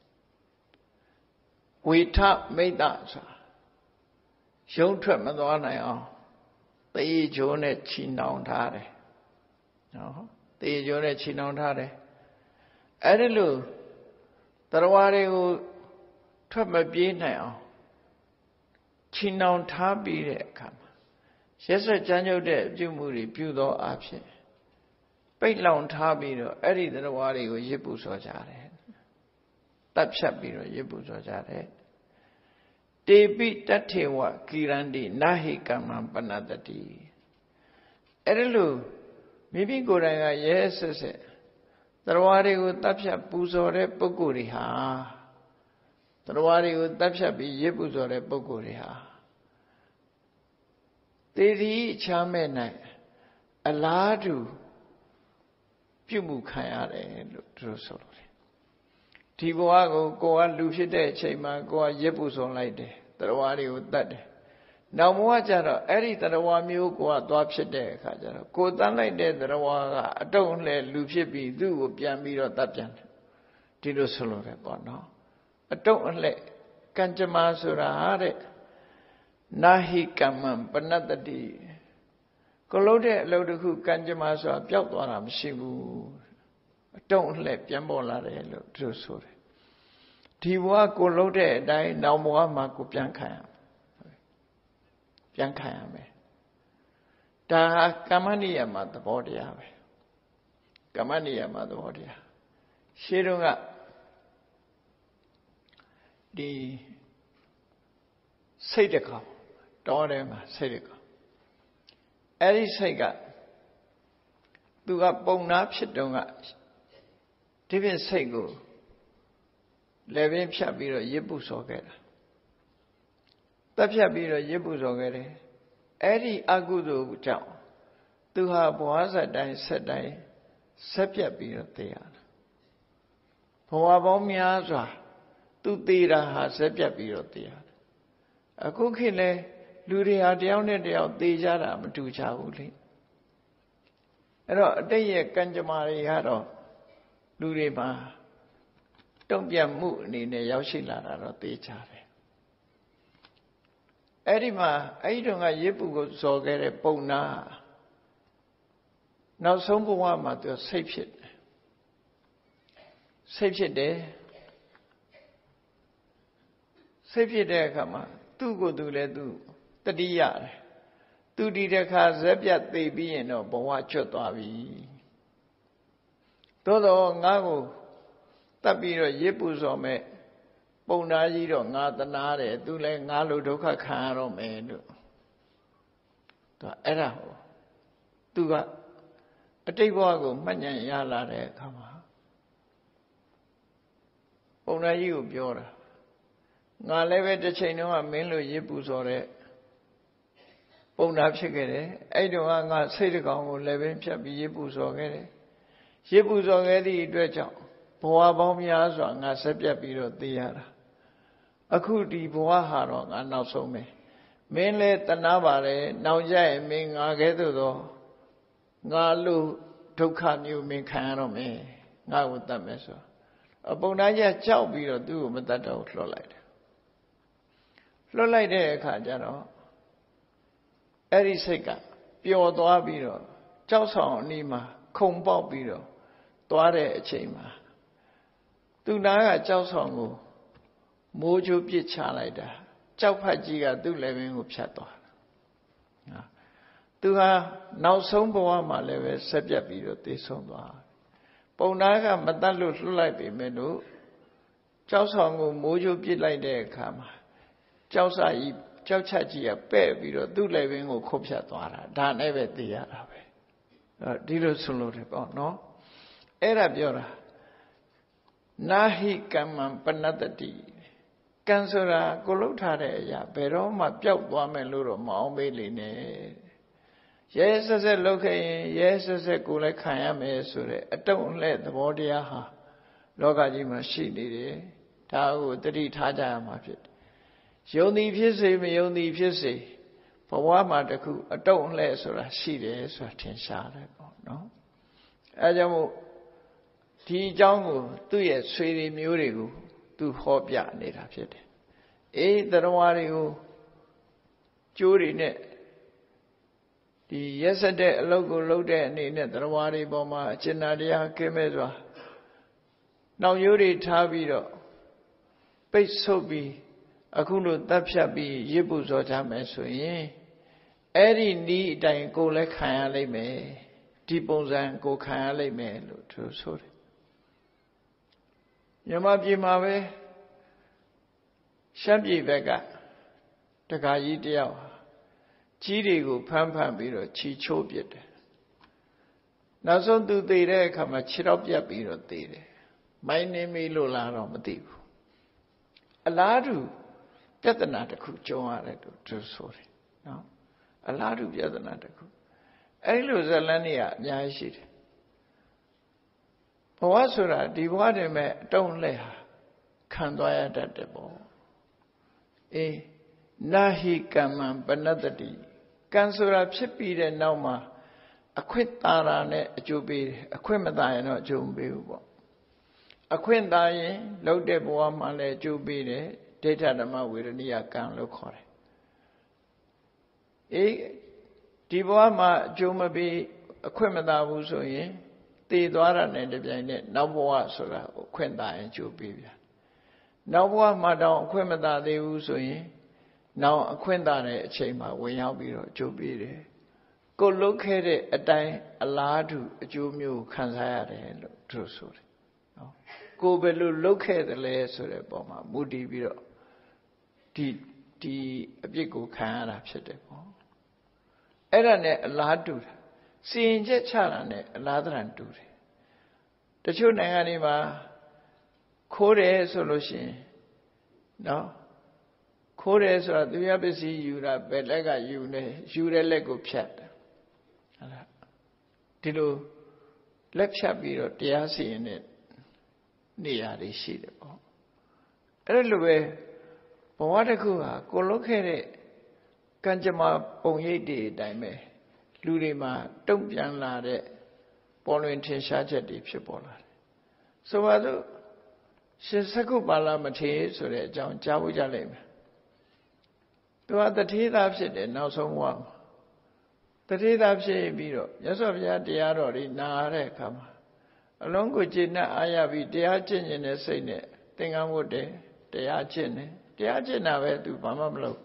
Speaker 1: ဝေထမိတ်တဆိုရုံးထွက်မသွားနိုင်အောင်သေချိုးနဲ့ချီနှောင်ထားတယ်နော်သေချိုးနဲ့ချီနှောင်ထားတယ်အဲ့ဒီလိုတရားတွေကိုထွက်မပြေးနိုင်အောင်ချီနှောင်ထားပြီးတဲ့အခါမှာရက်ဆက်ကြမ်းကြုတ်တဲ့အပြုမှုတွေပြုသောအဖြစ်ပိတ်လောင်ထားပြီးတော့အဲ့ဒီတရားတွေကိုရစ်ပူဇော်ကြတယ်တပ်ဖြတ်ပြီးတော့ရစ်ပူဇော်ကြတယ်တေပိတထေဝကိရန္တိနာဟိကမ္မံပနတတိအဲ့ဒီလိုမိမိကိုယ်တိုင်ကရဲဆက်ဆက်တရားတွေကိုတပ်ဖြတ်ပူဇော်တဲ့ပုဂ္ဂိုလ်တွေဟာတရားတွေကိုတပ်ဖြတ်ပြီးရစ်ပူဇော်တဲ့ပုဂ္ဂိုလ်တွေဟာတေတိချမ်းမဲ့၌အလားတူပြုမှုခံရတယ်လို့သူတို့ဆိုလို့ဒီဘဝကိုကလူဖြစ်တဲ့အချိန်မှာကိုကရစ်ပူဇော်လိုက်တယ်တရားတွေကိုတတ်တယ်နောက်ဘဝကျတော့အဲ့ဒီတရားမျိုးကိုကသွားဖြစ်တဲ့အခါကျတော့ကိုတတ်လိုက်တဲ့တရားကအတုံးလှဲလူဖြစ်ပြီးသူ့ကိုပြန်ပြီးတော့တတ်ပြန်တယ်ဒီလိုဆိုလို့ပဲပေါ့နော်အတုံးအလှဲကံကြမ္မာဆိုတာတဲ့နာဟိကမ္မံပနတတိကိုလုပ်တဲ့အလုပ်တစ်ခုကံကြမ္မာဆိုတာပျောက်သွားတာမရှိဘူးအတုံးအလှဲပြန်ပေါ်လာတယ်လို့သူတို့ဆိုတယ်ဒီဘဝကိုလုပ်တဲ့အတိုင်းနောက်ဘဝမှာကိုပြန်ခံရမယ်ဒါကမ္မနိယမသဘောတရားပဲကမ္မနိယမသဘောတရားရှင်းတော့ကဒီစိတ်တကောင်တောထဲမှာစိတ်တကောင်အဲ့ဒီစိတ်ကသူကပုံနာဖြစ်တုန်းကဒီပြင်စိတ်ကိုလည်းပင်ဖြတ်ပြီးတော့ရစ်ပူဇော်ခဲ့တာတပ်ဖြတ်ပြီးတော့ရစ်ပူဇော်ခဲ့တယ်အဲ့ဒီအကုသိုလ်ကြောင့်သူဟာဘဝဇတ်တိုင်းဆက်တိုင်းဆက်ပြတ်ပြီးတော့သိရတယ်ဘဝပေါင်းများစွာသူသိတာဟာဆက်ပြတ်ပြီးတော့သိရတယ်အခုခေတ်လဲလူတွေဟာတယောက်နဲ့တယောက်သိကြတာမတူကြဘူးလေအဲ့တော့အတိတ်ရဲ့ကံကြမ္မာတွေကတော့လူတွေမှာတုံ့ပြန်မှုအနေနဲ့ရောက်ရှိလာတာတော့သိကြတယ်အဲ့ဒီမှာအဲ့ဒီတော့ကရစ်ပူကိုဇော်ခဲ့တဲ့ပုံနာနောက်ဆုံးဘဝမှာသူစိတ်ဖြစ်တယ်စိတ်ဖြစ်တဲ့အခါမှာသူ့ကိုယ်သူလည်းသူတတိရတယ်သူဒီတစ်ခါဇက်ပြတ်သိပြီးရင်တော့ဘဝကျွတ်သွားပြီသို့တော့ငါ့ကိုတတ်ပြီးတော့ရစ်ပူဇော်မဲ့ပုံနာကြီးတော့ငါသနာတယ်သူလည်းငါလိုဒုက္ခခံရတော့မယ်လို့သူအဲ့ဒါဟောသူကအတိတ်ဘဝကိုမှတ်ဉာဏ်ရလာတဲ့အခါမှာပုံနာကြီးကိုပြောတာငါလည်းပဲတစ်ချိန်တုန်းကမင်းလိုရစ်ပူဇော်တဲ့ပုံနာဖြစ်ခဲ့တယ်အဲ့တုန်းကငါစိတ်တကောင်ကိုလည်းပဲဖြတ်ပြီးရစ်ပူဇော်ခဲ့တယ်ရစ်ပူဇော်ခဲ့သည့်အတွက်ကြောင့်ဘဝပေါင်းများစွာငါဆက်ပြတ်ပြီးတော့သိရတာအခုဒီဘဝဟာတော့ငါနောက်ဆုံးပဲမင်းလည်းတနာပါတယ်နောက်ကျရင်မင်းငါကဲ့သို့သောငါလိုဒုက္ခမျိုးမင်းခံရတော့မယ်ငါ့ကိုတတ်မယ်ဆိုအပုံသားကြီးကြောက်ပြီးတော့သူ့ကိုမတတ်တော့လွှတ်လိုက်တယ်လွှတ်လိုက်တဲ့အခါကျတော့အဲ့ဒီစိတ်ကပျော်သွားပြီးတော့ကြောက်ဆောင်အနီးမှာခုန်ပေါက်ပြီးတော့သွားတဲ့အချိန်မှာသူနာကကြောက်ဆောင်ကိုမိုးချိုးပစ်ချလိုက်တာကြောက်ဖက်ကြီးကသူ့လက်မင်းကိုဖြတ်သွားတာသူဟာနောက်ဆုံးဘဝမှာလည်းပဲဆက်ပြတ်ပြီးတော့သေဆုံးသွားပုံနာကမတတ်လို့လှုပ်လိုက်ပေမဲ့လို့ကြောက်ဆောင်ကိုမိုးချိုးပစ်လိုက်တဲ့အခါမှာကြောက်ချက်ကြီးကပဲ့ပြီးတော့သူ့လက်မင်းကိုခုတ်ဖြတ်သွားတာဒါနဲ့ပဲသိရတာပဲဒီလိုဆိုလို့တယ်ပေါ့နော်အဲ့ဒါပြောတာနာဟိကမ္မံပနတ္တိကံဆိုတာကိုလှုပ်ထားတဲ့အရာဘယ်တော့မှပျောက်သွားမယ်လို့တော့မအောင်မေးလေနဲ့ရဲဆက်ဆက်လှုပ်ခဲ့ရင်ရဲဆက်ဆက်ကိုလည်းခံရမယ်ဆိုတဲ့အတုံးအလှဲ့သဘောတရားဟာလောကကြီးမှာရှိနေတယ်ဒါကိုတတိထားကြရမှာဖြစ်တယ်ယုံသည်ဖြစ်စေမယုံသည်ဖြစ်စေဘဝမှာတခုအတုံးအလှဲ့ဆိုတာရှိတယ်ဆိုတာထင်ရှားတယ်ပေါ့နော်အဲကြောင့်မို့ဒီအကြောင်းကိုသူ့ရဲ့ဆွေတွေမျိုးတွေကိုသူဟောပြနေတာဖြစ်တယ်အေးတရားတွေကိုကျိုးတွေနဲ့ဒီရက်စက်တဲ့အလုပ်ကိုလုပ်တဲ့အနေနဲ့တရားတွေပေါ်မှာအကျဉ်းတရားကင်းမဲ့စွာနောက်ရိုးတွေထားပြီးတော့ပိတ်ဆို့ပြီးအခုလိုတပ်ဖြတ်ပြီးရစ်ပူဇော်ကြမယ်ဆိုရင်အဲ့ဒီဤအတိုင်းကိုလည်းခံရလိမ့်မယ်ဒီပုံစံကိုခံရလိမ့်မယ်လို့သူဆိုတယ်မြန်မာပြည်မှာပဲရှမ်းပြည်ဘက်ကတခါကြီးတယောက်ကြီးတွေကိုဖမ်းပြီးတော့ခြိချိုးပစ်တယ်နောက်ဆုံးသူသေတဲ့အခါမှာခြေထောက်ပြတ်ပြီးတော့သေတယ်မိုင်းနေပြီလို့လားတော့မသိဘူးအလားတူပြဿနာတစ်ခုကြုံရတယ်လို့သူဆိုတယ်နော်အလားတူပြဿနာတစ်ခုအဲ့လိုဇလန်းတွေကအများကြီးရှိတယ်ဘဝဆိုတာဒီဘဝတည်းမဲ့အတုံးလဲဟာခံသွားရတတ်တယ်ပေါ့အေးနာဟိကမ္မံပနတ္တိကံဆိုတာဖြစ်ပြီးတဲ့နောက်မှာအခွင့်သာတာနဲ့အကျိုးပေးတယ်အခွင့်မသာရင်တော့အကျိုးမပေးဘူးပေါ့အခွင့်သာရင်လှုပ်တဲ့ဘဝမှာလည်းအကျိုးပေးတယ်ဒိဋ္ဌဓမ္မဝေရဏိယကံလို့ခေါ်တယ်အေးဒီဘဝမှာအကျိုးမပေးအခွင့်မသာဘူးဆိုရင်တည်သွားတာနဲ့တပြိုင်နက်နောက်ဘဝဆိုတာကိုအခွင့်သာရင်အကျိုးပေးပြန်နောက်ဘဝမှာတော့အခွင့်မသာသေးဘူးဆိုရင်နောက်အခွင့်သာတဲ့အချိန်မှာဝင်ရောက်ပြီးတော့အကျိုးပေးတယ်ကိုလှုပ်ခဲ့တဲ့အတိုင်းအလားတူအကျိုးမျိုးခံစားရတယ်လို့သူဆိုတယ်နော်ကိုဘယ်လိုလှုပ်ခဲ့တယ်လဲဆိုတဲ့ပုံမှာမူတည်ပြီးတော့ဒီအပြစ်ကိုခံရတာဖြစ်တယ်ပေါ့အဲ့ဒါနဲ့အလားတူတာစီရင်ချက်ချတာနဲ့အလားတန်တူတယ်တချို့နိုင်ငံတွေမှာခိုးတယ်ဆိုလို့ရှိရင်နော်ခိုးတယ်ဆိုတာသူရပစ္စည်းယူတာဘယ်လက်ကယူနေယူတဲ့လက်ကိုဖြတ်တယ်ဟုတ်လားဒီလိုလက်ဖြတ်ပြီးတော့တရားစီရင်တဲ့နေရာတွေရှိတယ်ပေါ့အဲ့လိုပဲဘဝတစ်ခုဟာကိုလုတ်ခဲ့တဲ့ကံကြမ္မာပုံရိပ်တွေအတိုင်းပဲလူတွေမှာတုံ့ပြန်လာတဲ့ပေါ်လွင်ထင်ရှားချက်တွေဖြစ်ပေါ်လာတယ်ဆိုပါစို့ရှင်စကုပါလမထေရဆိုတဲ့အကြောင်းကြားဖို့ကြလိမ့်မယ်သူကတထေးသားဖြစ်တယ်နောက်ဆုံးဘဝမှာတထေးသားဖြစ်ပြီးတော့မြတ်စွာဘုရားတရားတော်တွေနာရတဲ့အခါမှာအလုံးကိုကျေနပ်အားရပြီးတရားကျင့်ခြင်းနဲ့စိတ်နဲ့သင်္ကန်းဝတ်တယ်တရားကျင့်တယ်တရားကျင့်တာပဲသူဘာမှမလုပ်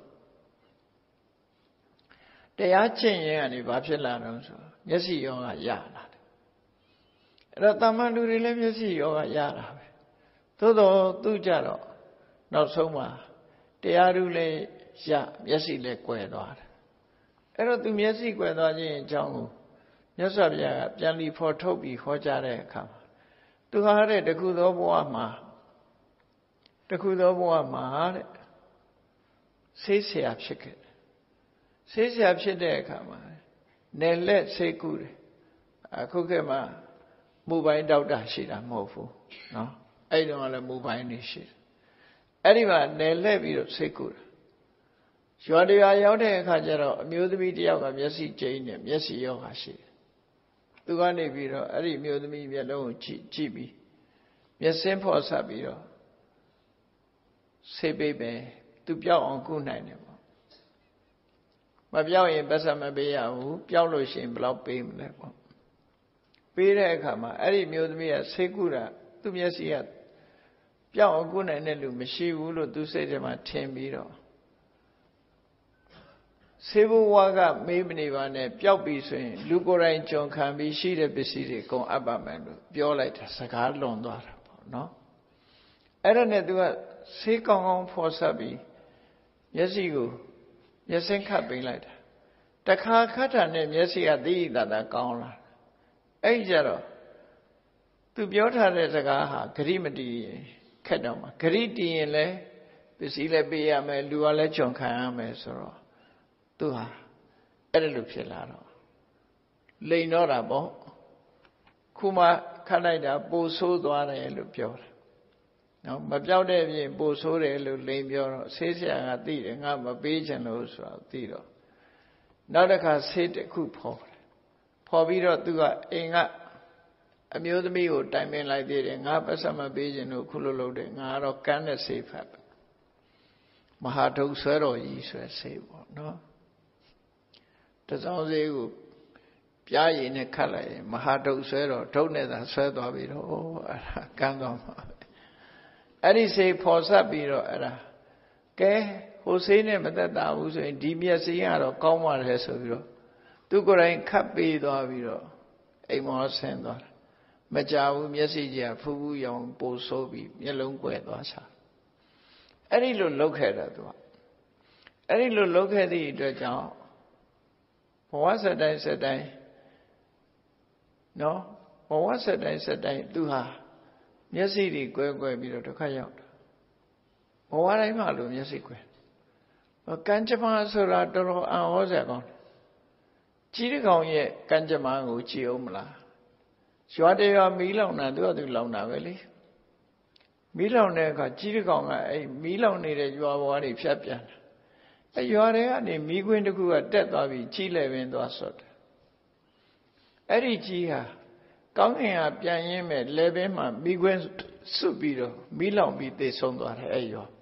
Speaker 1: တရားကျင့်ရင်ကနေဘာဖြစ်လာတော့ဆိုမျက်စိယောဂရလာတယ်အဲ့တော့တာမန်လူတွေလည်းမျက်စိယောဂရတာပဲသို့တော့သူကြတော့နောက်ဆုံးမှာတရားဓုလည်းရမျက်စိလည်းကွယ်သွားတယ်အဲ့တော့သူမျက်စိကွယ်သွားခြင်းအကြောင်းကိုမြတ်စွာဘုရားကပြန်လီဖော်ထုတ်ပြီးဟောကြားတဲ့အခါမှာသူဟာတဲ့တခုသောဘဝမှာတဲ့ဆေးဆရာဖြစ်ခဲ့တယ်ဆေးဆရာဖြစ်တဲ့အခါမှာနယ်လက်ဆေးကုတယ်အခုခေတ်မှာမူပိုင်းဒေါက်တာရှိတာမဟုတ်ဘူးเนาะအဲ့ဒီတော့လည်းမူပိုင်းနေရှိတယ်အဲ့ဒီမှာနယ်လက်ပြီးတော့ဆေးကုတယ်ရွာတရားရောက်တဲ့အခါကျတော့အမျိုးသမီးတယောက်ကမျက်စိကျိန်းနဲ့မျက်စိယောဂါရှိတယ်သူကနေပြီးတော့အဲ့ဒီအမျိုးသမီးမျက်လုံးကိုကြည့်ပြီးမျက်စင်းဖော်ဆက်ပြီးတော့ဆေးပေးပဲသူပြောက်အောင်ကုနိုင်တယ်ပေါ့မပြောက်ရင်ပတ်စံမပေးရဘူးပြောက်လို့ရှိရင်ဘယ်လောက်ပေးမလဲပေါ့ပေးတဲ့အခါမှာအဲ့ဒီမျိုးသမီးကဆေးကုတာသူ့မျက်စိကပြောက်အောင်ကုနိုင်တဲ့လူမရှိဘူးလို့သူစိတ်ထဲမှာထင်ပြီးတော့ဆေးဘဝကမေးမနေပါနဲ့ပျောက်ပြီဆိုရင်လူကိုယ်တိုင်ကြုံခံပြီးရှိတဲ့ပစ္စည်းတွေကုန်အပ်ပါမယ်လို့ပြောလိုက်တာစကားလွန်သွားတာပေါ့နော်အဲ့ဒါနဲ့သူကဆေးကောင်းကောင်းဖော်ဆက်ပြီးမျက်စိကိုမျက်စင်းခတ်ပေးလိုက်တာတခါခတ်တာနဲ့မျက်စိကသိသိသာသာကောင်းလာအဲ့ကြတော့သူပြောထားတဲ့စကားဟာဂရိမတည်ရင်ခက်တော့မှာဂရိတည်ရင်လည်းပစ္စည်းလည်းပေးရမယ်လူကလည်းကြုံခံရမယ်ဆိုတော့သူဟာအဲ့ဒါလိုဖြစ်လာတော့လိန်တော့တာပေါ့ခုမှခတ်လိုက်တာပိုဆိုးသွားတယ်လို့ပြောတယ်နော်မပြောက်တဲ့ပြင်ပိုဆိုးတယ်လို့လိန်ပြောတော့ဆေးဆရာကသိတယ်ငါမပေးချင်လို့ဆိုတော့သိတော့နောက်တစ်ခါဆေးတစ်ခုဖော်တယ်ဖော်ပြီးတော့သူကအိမ်ကအမျိုးသမီးကိုတိုင်ပင်လိုက်သေးတယ်ငါပတ်စံမပေးချင်လို့ခုလိုလုပ်တယ်ငါကတော့ကန်းတဲ့ဆေးဖတ်မဟာဒုဆွဲတော်ကြီးဆိုတဲ့ဆေးပေါ့နော်တစောင်းဆေးကိုပြားရည်နဲ့ခတ်လိုက်ရင်မဟာဒုဆွဲတော်ဒုနဲ့သာဆွဲသွားပြီးတော့အဲ့ဒါကန်းသွားမှာအဲ့ဒီဆေးဖော်ဆက်ပြီးတော့အဲ့ဒါကဲဟိုဆေးနဲ့မသက်သာဘူးဆိုရင်ဒီမျက်စိကတော့ကောင်းပါတယ်ဆိုပြီးတော့သူကိုယ်တိုင်ခတ်ပေးသွားပြီးတော့အိမ်မောဆင်းသွားတယ်မကြဘူးမျက်စိကြီးကဖူးဖူးရောင်ပိုဆိုးပြီးမျက်လုံးကွယ်သွားစားအဲ့ဒီလိုလုပ်ခဲ့တာသူကအဲ့ဒီလိုလုပ်ခဲ့သည့်အတွက်ကြောင့်ဘဝဆက်တိုင်းနော်ဘဝဆက်တိုင်းသူဟာမျက်စိတွေကွယ်ပြီးတော့ဒုက္ခရောက်တာဘဝတိုင်းမှာလို့မျက်စိကွယ်ကံကြမ္မာဆိုတာတော်တော်အံ့ဩစရာကောင်းတယ်ကြီးတစ်ကောင်ရဲ့ကံကြမ္မာကိုကြည့်အောင်မလားရွာတရားမီးလောင်တာသူကသူလောင်တာပဲလေမီးလောင်တဲ့အခါကြီးတစ်ကောင်ကအဲ့မီးလောင်နေတဲ့ရွာဘွားတွေဖြတ်ပြန်တာအဲ့ရွာတွေကနေမီးခွင်းတစ်ခုကတက်သွားပြီးကြီးလဲပင်သွားဆွတ်တယ်အဲ့ဒီကြီးဟာကောင်းကင်ကပြန်ရင်းမဲ့လဲပင်မှာမီးခွင်းဆွတ်ပြီးတော့မီးလောင်ပြီးသေဆုံးသွားတယ်အဲ့ရွာ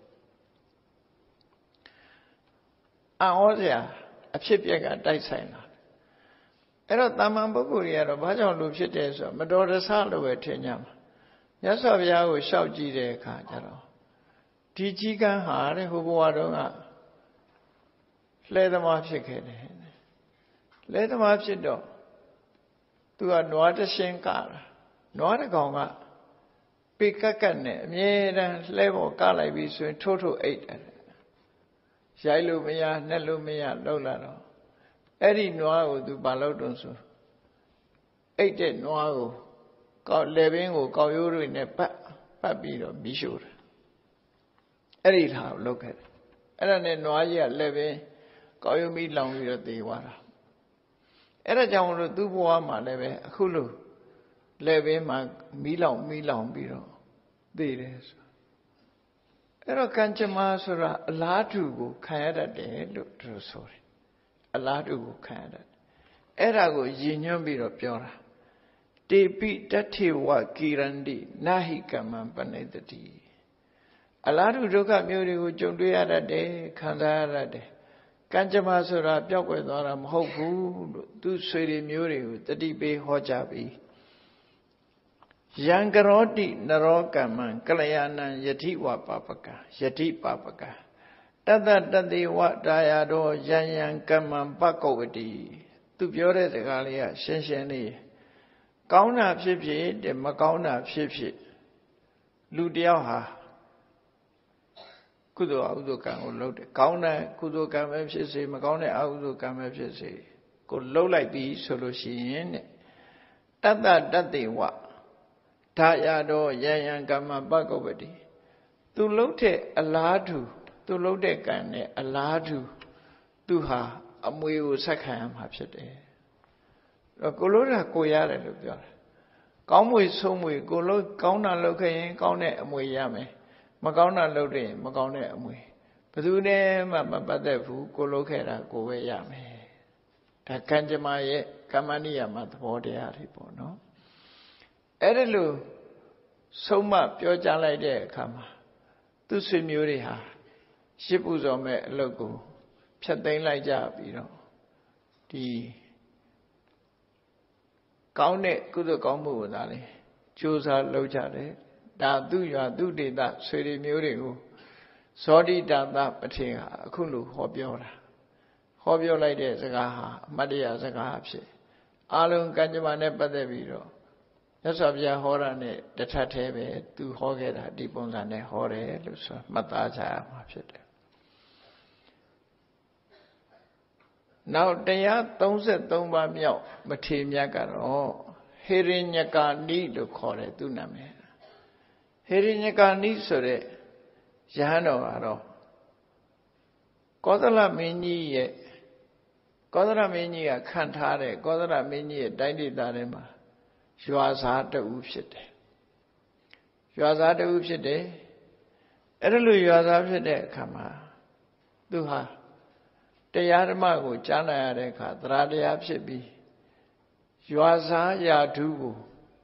Speaker 1: အံ့ဩစရာအဖြစ်ပြက်ကတိုက်ဆိုင်လာအဲ့တော့တာမန်ပုဂ္ဂိုလ်တွေကတော့ဘာကြောင့်လူဖြစ်တယ်ဆိုတော့မတော်တဆလို့ပဲထင်ကြမှာမြတ်စွာဘုရားကိုရှောက်ကြည့်တဲ့အခါကျတော့ဒီကြီးကန်းဟာတဲ့ဟိုဘဝတုန်းကလှဲသမားဖြစ်ခဲ့တယ်လှဲသမားဖြစ်တော့သူကနွားတရှင်းကတာနွားတစ်ကောင်ကပေကတ်နဲ့အမြဲတမ်းလှဲပေါ်ကလိုက်ပြီးဆိုရင်ထိုးအိတ်တယ်ရိုက်လို့မရနှက်လို့မရလောက်လာတော့အဲ့ဒီနွားကိုသူဘာလို့တုံးဆိုအိတ်တဲ့နွားကိုကောက်လေပင်ကိုကောက်ရိုးတွေနဲ့ပတ်ပြီးတော့မီးရှို့တယ်အဲ့ဒီထားကိုလုပ်ခဲ့တယ်အဲ့ဒါနဲ့နွားကြီးကလေပင်ကောက်ရိုးမီးလောင်ပြီးတော့သေသွားတာအဲ့ဒါကြောင့်လို့သူ့ဘဝမှာလည်းပဲအခုလို့လက်ဘေးမှာမီးလောင်ပြီးတော့သိတယ်ဆိုအဲ့တော့ကံကြမ္မာဆိုတာအလားတူကိုခံရတတ်တယ်လို့သူဆိုတယ်အလားတူကိုခံရတတ်အဲ့ဒါကိုရည်ညွှန်းပြီးတော့ပြောတာတေပိတထေဝကိရန္တိနာဟိကမ္မံပဏိတတိအလားတူဒုက္ခမျိုးတွေကိုကြုံတွေ့ရတတ်တယ်ခံစားရတတ်တယ်ကံကြမ္မာဆိုတာပျောက်ကွယ်သွားတာမဟုတ်ဘူးလို့သူဆွေတွေမျိုးတွေကိုတတိပေးဟောကြားပြီးယံကရောတိနရောကမ္မံကလျာဏံယတိဝပါပကယတိပါပကတတတတိဝတာယာတော်ယံယံကမ္မံပကုဝတိသူပြောတဲ့စကားလေးကရှင်းရှင်းလေးကောင်းတာဖြစ်ဖြစ်တဲ့မကောင်းတာဖြစ်ဖြစ်လူတယောက်ဟာကုသိုလ်အကုသိုလ်ကံကိုလုပ်တယ်ကောင်းတဲ့ကုသိုလ်ကံပဲဖြစ်စေမကောင်းတဲ့အကုသိုလ်ကံပဲဖြစ်စေကိုလှုပ်လိုက်ပြီးဆိုလို့ရှိရင်တဲ့တတတတိဝဒါရတော့ယံယံကမ္မပကုပတိသူလှုပ်တဲ့အလားတူသူလှုပ်တဲ့ကံနဲ့အလားတူသူဟာအမွေကိုဆက်ခံရမှာဖြစ်တယ်တော့ကိုလို့တာကိုရတယ်လို့ပြောတာကောင်းမွေဆုံးမွေကိုလို့ကောင်းတာလုပ်ခဲ့ရင်ကောင်းတဲ့အမွေရမယ်မကောင်းတာလုပ်တဲ့ရင်မကောင်းတဲ့အမွေဘယ်သူနဲ့မှမပတ်သက်ဘူးကိုလုပ်ခဲ့တာကိုပဲရမယ်ဒါကံကြမ္မာရဲ့ကမ္မနိယမသဘောတရားတွေပေါ့နော်အဲ့ဒါလို့ဆုံးမပြောကြားလိုက်တဲ့အခါမှာသူဆွေမျိုးတွေဟာရှစ်ပူဇော်မဲ့အလုပ်ကိုဖျက်သိမ်းလိုက်ကြပြီးတော့ဒီကောင်းတဲ့ကုသိုလ်ကောင်းမှုကိုသာလေကြိုးစားလုပ်ကြတယ်ဒါသူ့ရွာသူ့ဒေသဆွေတွေမျိုးတွေကိုဇောတိတာသပထေဟာအခုလိုဟောပြောတာဟောပြောလိုက်တဲ့စကားဟာအမတ်တရားစကားဖြစ်အာလုံးကံကြမ္မာနဲ့ပတ်သက်ပြီးတော့မြတ်စွာဘုရားဟောတာနဲ့တထပ်သေးပဲသူဟောခဲ့တာဒီပုံစံနဲ့ဟောတယ်လို့ဆိုမှတ်သားကြရမှာဖြစ်တယ်နောက်တရား33ပါးမြောက်မထေရမြတ်ကတော့ဟေရိညကာနိလို့ခေါ်တယ်သူ့နာမည်ဟေရိညကာနိဆိုတဲ့ယဟန်တော်ကတော့ကောသလမင်းကြီးရဲ့ကောသလမင်းကြီးကခံထားတဲ့ကောသလမင်းကြီးရဲ့တိုင်းဒေသထဲမှာရွာသားတဦးဖြစ်တယ်ရွာသားတဦးဖြစ်တယ်အဲ့ဒါလိုရွာသားဖြစ်တဲ့အခါမှာသူဟာတရားဓမ္မကိုကြားနာရတဲ့အခါသရတရားဖြစ်ပြီးရွာသားရာထူးကို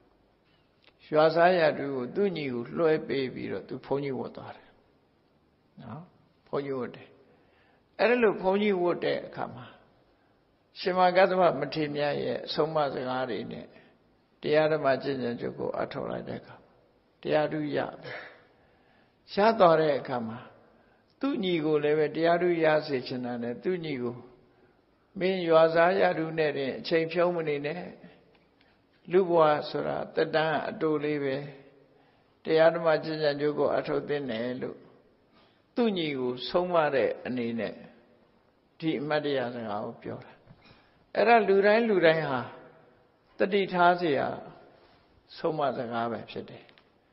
Speaker 1: သူ့ညီကိုလွှဲပေးပြီးတော့သူဘုန်းကြီးဝတ်သွားတယ်နော်ဘုန်းကြီးဝတ်တယ်အဲ့ဒါလို့ဘုန်းကြီးဝတ်တဲ့အခါမှာရှင်မဂ္ဂသမမထေရမြတ်ရဲ့အဆုံးအမစကားတွေနဲ့တရားဓမ္မကျင့်ကြံကြုတ်ကိုအထောက်လိုက်တဲ့အခါတရားဓုရသွားတဲ့အခါမှာသူ့ညီကိုလည်းပဲတရားဓုရစေချင်တာနဲ့သူ့ညီကိုမင်းရွာစားရဓုနဲ့တင်အချိန်ဖြုံးမနေနဲ့လူဘဝဆိုတာတက်တန်းအတူလေးပဲတရားဓမ္မကျင့်ကြံကြုတ်ကိုအထောက်သိနေလို့သူ့ညီကိုဆုံးမတဲ့အနေနဲ့ဒီအမတ်တရားစကားကိုပြောတာအဲ့ဒါလူတိုင်းဟာတတိထားเสียဆုံးမစကားပဲဖြစ်တယ်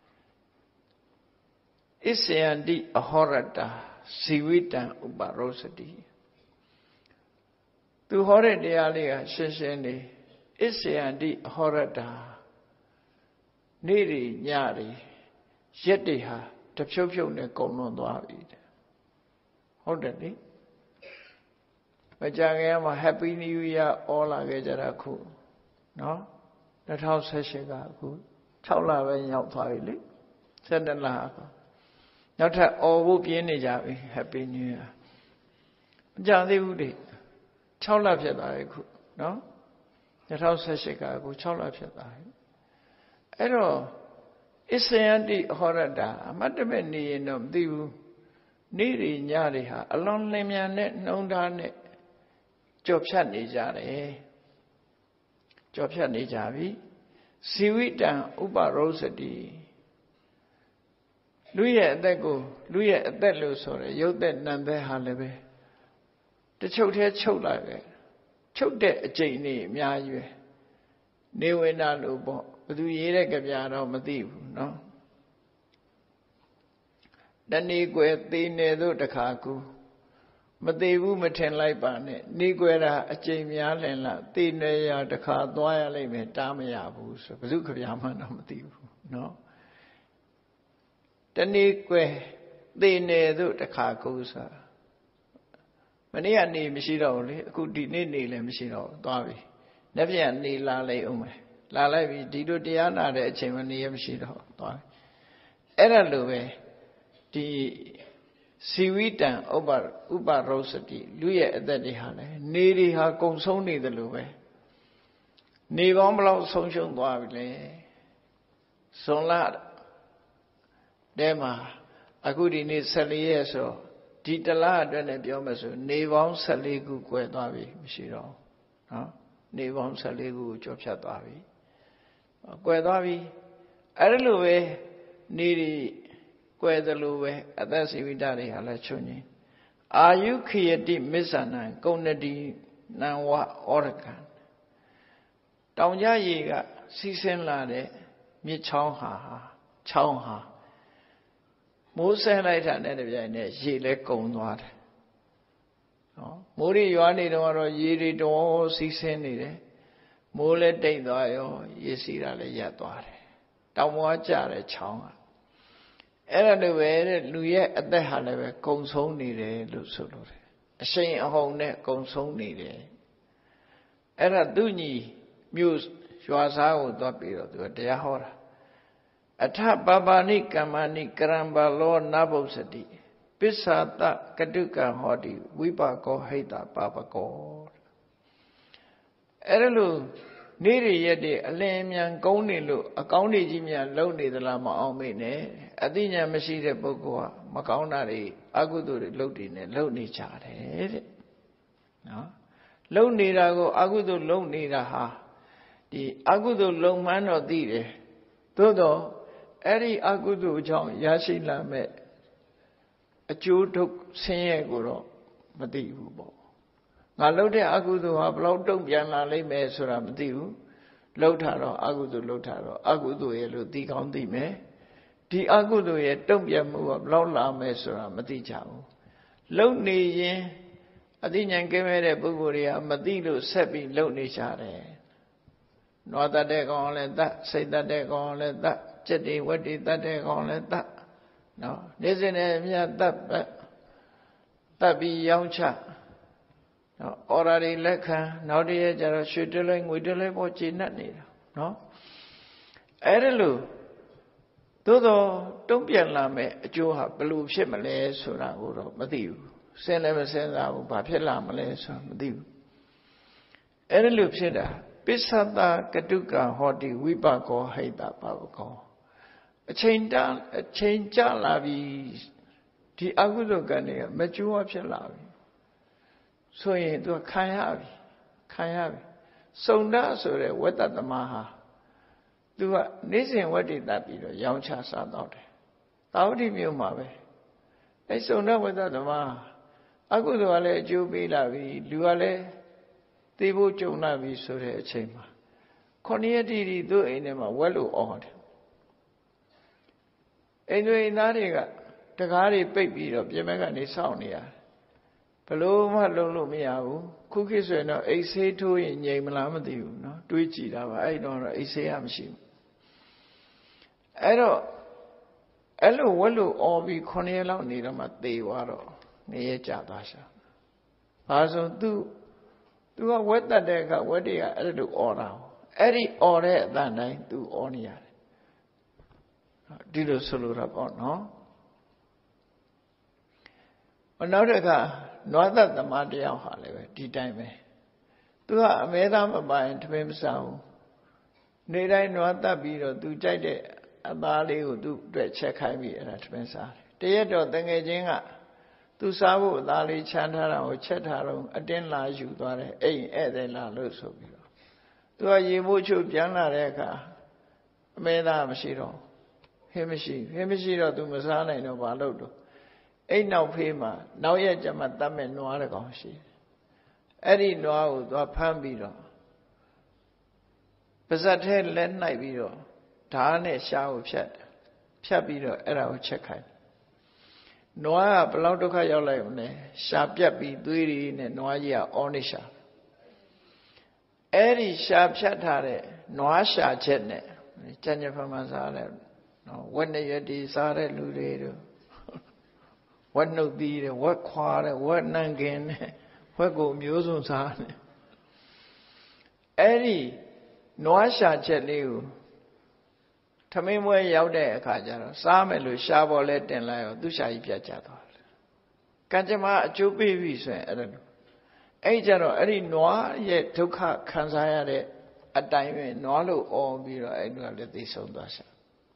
Speaker 1: ဣစ္ဆယန္တိအဟောရတဇီဝိတံဥပရောစတိသူဟောတဲ့တရားလေးကရှင်းရှင်းလေးဣစ္ဆယန္တိအဟောရတနေ့တွေညတွေရက်တွေဟာတဖြုတ်ဖြုတ်နဲ့ကုန်လွန်သွားပြီဟုတ်တယ်လေမကြခင်မှာ Happy New Year အော်လာခဲ့ကြတာခုနော်2018ကအခု6လပဲရောက်သွားပြီလေ7လအခုနောက်ထပ်အော်ဖို့ပြင်းနေကြပြီ Happy New Year မကြသေးဘူးလေ6လဖြစ်သွားပြီခုနော်2018ကအခု6လဖြစ်သွားပြီအဲ့တော့ဣစ္ဆယန္တိဟောရတာအမတ်တမဲ့နေရင်တော့မသိဘူးနေ့တွေညတွေဟာအလွန်လင်းမြန်နဲ့နှုံထားနဲ့ကြော်ဖြတ်နေကြတယ်ကြော်ဖြတ်နေကြပြီဇီဝိတံဥပရောစတိလူရဲ့အသက်လို့ဆိုရယ်ရုပ်သက်နံသက်ဟာလည်းပဲတချုပ်သေးချုပ်လာပဲချုပ်တဲ့အကျိန်နေအများကြီးပဲနေဝိနာလို့ပေါ့ဘယ်သူရေးတဲ့ကြပြတော့မသိဘူးเนาะတဏီကွယ်သေးနေတို့တခါကူမသေးဘူးမထင်လိုက်ပါနဲ့နေကွယ်တာအကျိန်များလင်လားသိနေရတခါသွားရလိမ့်မယ်တားမရဘူးဆိုဘယ်သူခဗျာမှတော့မသိဘူးနော်တနေ့ကွယ်သိနေတို့တခါကိုစားမနေ့ကနေမရှိတော့ဘူးလေအခုဒီနေ့နေလည်းမရှိတော့ဘူးသွားပြီလက်ပြန်နေလာလိုက်အောင်မယ်လာလိုက်ပြီဒီလိုတရားနာတဲ့အချိန်မနေရမရှိတော့သွားပြီအဲ့ဒါလိုပဲဒီစီဝိတံဥပရောစတိလူရဲ့အသက်တွေဟာလေနေတွေဟာကုံဆုံးနေတယ်လို့ပဲနေပေါင်းဘလောက်ဆုံးရှုံးသွားပြီလေဇွန်လတဲမှာအခုဒီနေ့14ရက်ဆိုဒီတလအတွက်နဲ့ပြောမယ်ဆိုနေပေါင်း14ခု꿰သွားပြီမရှိတော့နော်နေပေါင်း14ခုကျော်ဖြတ်သွားပြီ꿰သွားပြီအဲ့လိုပဲနေတွေ꿰သလိုပဲအသက်စီဝိတတွေဟာလည်းချွတ်ငင်းအာယုခယတိမစ္ဆနံကုဏ္ဏတိနံဝဩရကံတောင်ကြရေကစီးဆင်းလာတဲ့မြစ်ချောင်းဟာမိုးဆင်းလိုက်တာနဲ့တပြိုင်နက်ရေလည်းကုံသွားတယ်နော်မိုးတွေရွာနေတော့ရေတွေတော်စီးဆင်းနေတယ်မိုးလည်းတိတ်သွားရောရေစီးတာလည်းရပ်သွားတယ်တောင်ပေါ်ကျတဲ့ချောင်းကအဲ့ဒါလိုပဲတဲ့လူရဲ့အသက်ဟာလည်းပဲကုံဆုံးနေတယ်လို့ဆိုလို့တယ်အရှိန်အဟုန်နဲ့ကုံဆုံးနေတယ်အဲ့ဒါသူညီမြို့ရွာစားကိုသွားပြီးတော့သူတရားဟောတာအထပပနိကမ္မနိကရံဘလောနဘုစတိပစ္ဆာတကတုကံဟောတိဝိပါကောဟိတပါပကောအဲ့ဒါလို့နေ့ရရက်တွေအလင်းအမြန်ကုန်းနေလို့အကောင်းတွေကြီးများလုံနေသလားမအောင်မေ့နဲ့အသိဉာဏ်မရှိတဲ့ပုဂ္ဂိုလ်ကမကောင်းတာတွေအကုသိုလ်တွေလုပ်နေနဲ့လုပ်နေကြတယ်တဲ့နော်လုပ်နေတာကိုအကုသိုလ်လုပ်နေတာဟာဒီအကုသိုလ်လုပ်မှန်းတော့သိတယ်သို့တော့အဲ့ဒီအကုသိုလ်ကြောင့်ရရှိလာမဲ့အကျိုးဒုက္ခဆင်းရဲကိုတော့မသိဘူးပေါ့ငါလုပ်တဲ့အကုသိုလ်ဟာဘလောက်တုံ့ပြန်လာလိမ့်မယ်ဆိုတာမသိဘူးလှုပ်တာတော့အကုသိုလ်လှုပ်တာတော့အကုသိုလ်ရဲ့လို့သိကောင်းသိမယ်ဒီအကုသိုလ်ရဲ့တုံ့ပြန်မှုကဘလောက်လာမယ်ဆိုတာမသိကြဘူးလှုပ်နေရင်အသိဉာဏ်ကင်းမဲ့တဲ့ပုဂ္ဂိုလ်တွေကမသိလို့ဆက်ပြီးလှုပ်နေကြတယ်နွားတတ်တဲ့ကောင်လည်းတတ်စိတ်တတ်တဲ့ကောင်လည်းတတ်จิตတွေဝတ်တွေတတ်တဲ့ကောင်လည်းတတ်နော်နေ့စဉ်နဲ့မြတ်တတ်ပြီးရောင်းချနော်အော်ရာတွေလက်ခံနောက်တည်းကျတော့ရွှေတလဲငွေတလဲပေါ်ကျဉ်တ်နေတာနော်အဲ့ဒါလို့သို့တော့တုံ့ပြန်လာမဲ့အကျိုးဟာဘယ်လိုဖြစ်မလဲဆိုတာကိုတော့မသိဘူးစဉ်းလည်းမစဉ်းစားဘူးဘာဖြစ်လာမလဲဆိုတာမသိဘူးအဲ့ဒါလို့ဖြစ်တာပစ္ဆတကတုကဟောတိဝိပါကောဟိတပါပကောအချိန်ကြာလာပြီဒီအကုသိုလ်ကံတွေကမကျိုးဖြစ်လာပြီဆိုရင်သူခံရပြီစုံဒဆိုတဲ့ဝတ္တသမားဟာသူကနေ့စဉ်ဝတ္တိတတ်ပြီးတော့ရောင်းချစားတော့တယ်တာဝတိမြို့မှာပဲအဲစုံဒဝတ္တသမားအကုသိုလ်ကလည်းအကျိုးပေးလာပြီလူကလည်းသိဖို့ကြုံလာပြီဆိုတဲ့အချိန်မှာ9 ရက်တိတိသူ့အိမ်ထဲမှာဝက်လို့အော်တယ်အိမ်တွေသားတွေကတကားတွေပိတ်ပြီးတော့ပြင်ဘက်ကနေစောင့်နေရတယ်ဘလို့မှလုံးလို့မရဘူးခုခေတ်ဆိုရင်တော့အိတ်ဆေးထိုးရင်ငြိမ်မလားမသိဘူးเนาะတွေးကြည့်တာပါအဲ့တော့အိတ်ဆေးရမရှိဘူးအဲ့တော့အဲ့လိုဝက်လို့အော်ပြီး9 ရက်လောက်နေတော့မှသေသွားတော့နေရကြသွားရှာဘာဆိုသူကဝက်တတ်တဲ့အခါဝက်တွေကအဲ့လိုအော်တာအဲ့ဒီအော်တဲ့အတန်တိုင်းသူအော်နေရတယ်ဒီလိုဆိုလိုတာပေါ့နော်နောက်တစ်ခါနွားသက်သမားတယောက်ဟာလည်းပဲဒီတိုင်းပဲသူကအမဲသားမပိုင်ထမင်းမစားဘူးနေတိုင်းနွားသက်ပြီးတော့သူကြိုက်တဲ့အသားလေးကိုသူ့အတွက်ချက်ခိုင်းပြီးအဲ့ဒါထမင်းစားတယ်တရက်တော့တငယ်ချင်းကသူစားဖို့အသားလေးချမ်းထားတာကိုချက်ထားတော့အတင်းလာယူသွားတယ်အိမ်ဧည့်သည်လာလို့ဆိုပြီးတော့သူကရေမိုးချုပ်ပြန်လာတဲ့အခါအမဲသားမရှိတော့ဟင်းမရှိတော့သူမစားနိုင်တော့ဘာလုပ်တော့အိမ်နောက်ဖေးမှာနောက်ရက်ကျမှတတ်မဲ့နွားတစ်ကောင်ရှိတယ်အဲ့ဒီနွားကိုသွားဖမ်းပြီးတော့ပါဇက်ထဲလက်နှိုက်ပြီးတော့ဓာတ်နဲ့ရှားကိုဖြတ်ပြီးတော့အဲ့ဒါကိုချက်ခိုင်းနွားကဘလောက်ဒုက္ခရောက်လိုက်မလဲရှာပြတ်ပြီးသွေးတွေနဲ့နွားကြီးကအော်နေရှာအဲ့ဒီရှာဖြတ်ထားတဲ့နွားရှာချက်နဲ့ကြံ့ကြံ့ဖန်ဖန်စားတဲ့နော်ဝက်နဲ့ရတီစားတဲ့လူတွေတို့ဝက်နှုတ်သီးတဲ့ဝက်ခွာတဲ့ဝက်နှံကင်တဲ့ဝက်ကိုမျိုးစုံစားတယ်အဲ့ဒီနွားရှာချက်လေးကိုထမင်းပွဲရောက်တဲ့အခါကျတော့စားမယ်လို့ရှားပေါ်လဲတင်လိုက်ရောသူရှာကြီးပြတ်ကျသွားတယ်ကံကြမ္မာအကျိုးပေးပြီဆိုရင်အဲ့ကြတော့အဲ့ဒီနွားရဲ့ဒုက္ခခံစားရတဲ့အတိုင်းပဲနွားလို့អော်ပြီးတော့အဲ့လိုလည်းသိဆုံးသွားရှာ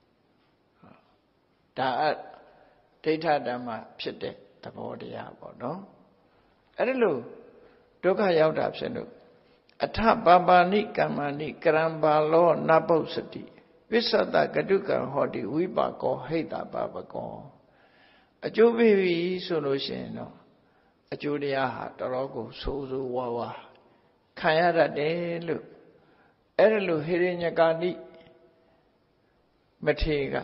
Speaker 1: ဒါဒိဋ္ဌဓမ္မဖြစ်တဲ့သဘောတရားပေါ့နော်အဲ့ဒီလိုဒုက္ခရောက်တာဖြစ်လို့အထပါပါဏိကမ္မာဏိကရံဘာလောနပုစတိဝိသတကတုကံဟောတိဝိပါကောဟိတပါပကောအကျိုးပေးပြီဆိုလို့ရှိရင်တော့အကျိုးတရားဟာတော်တော်ကိုဆိုးဆိုးဝါးဝါခံရတတ်တယ်လို့အဲ့ဒါလို့ဟိရိညကာနိမထေရက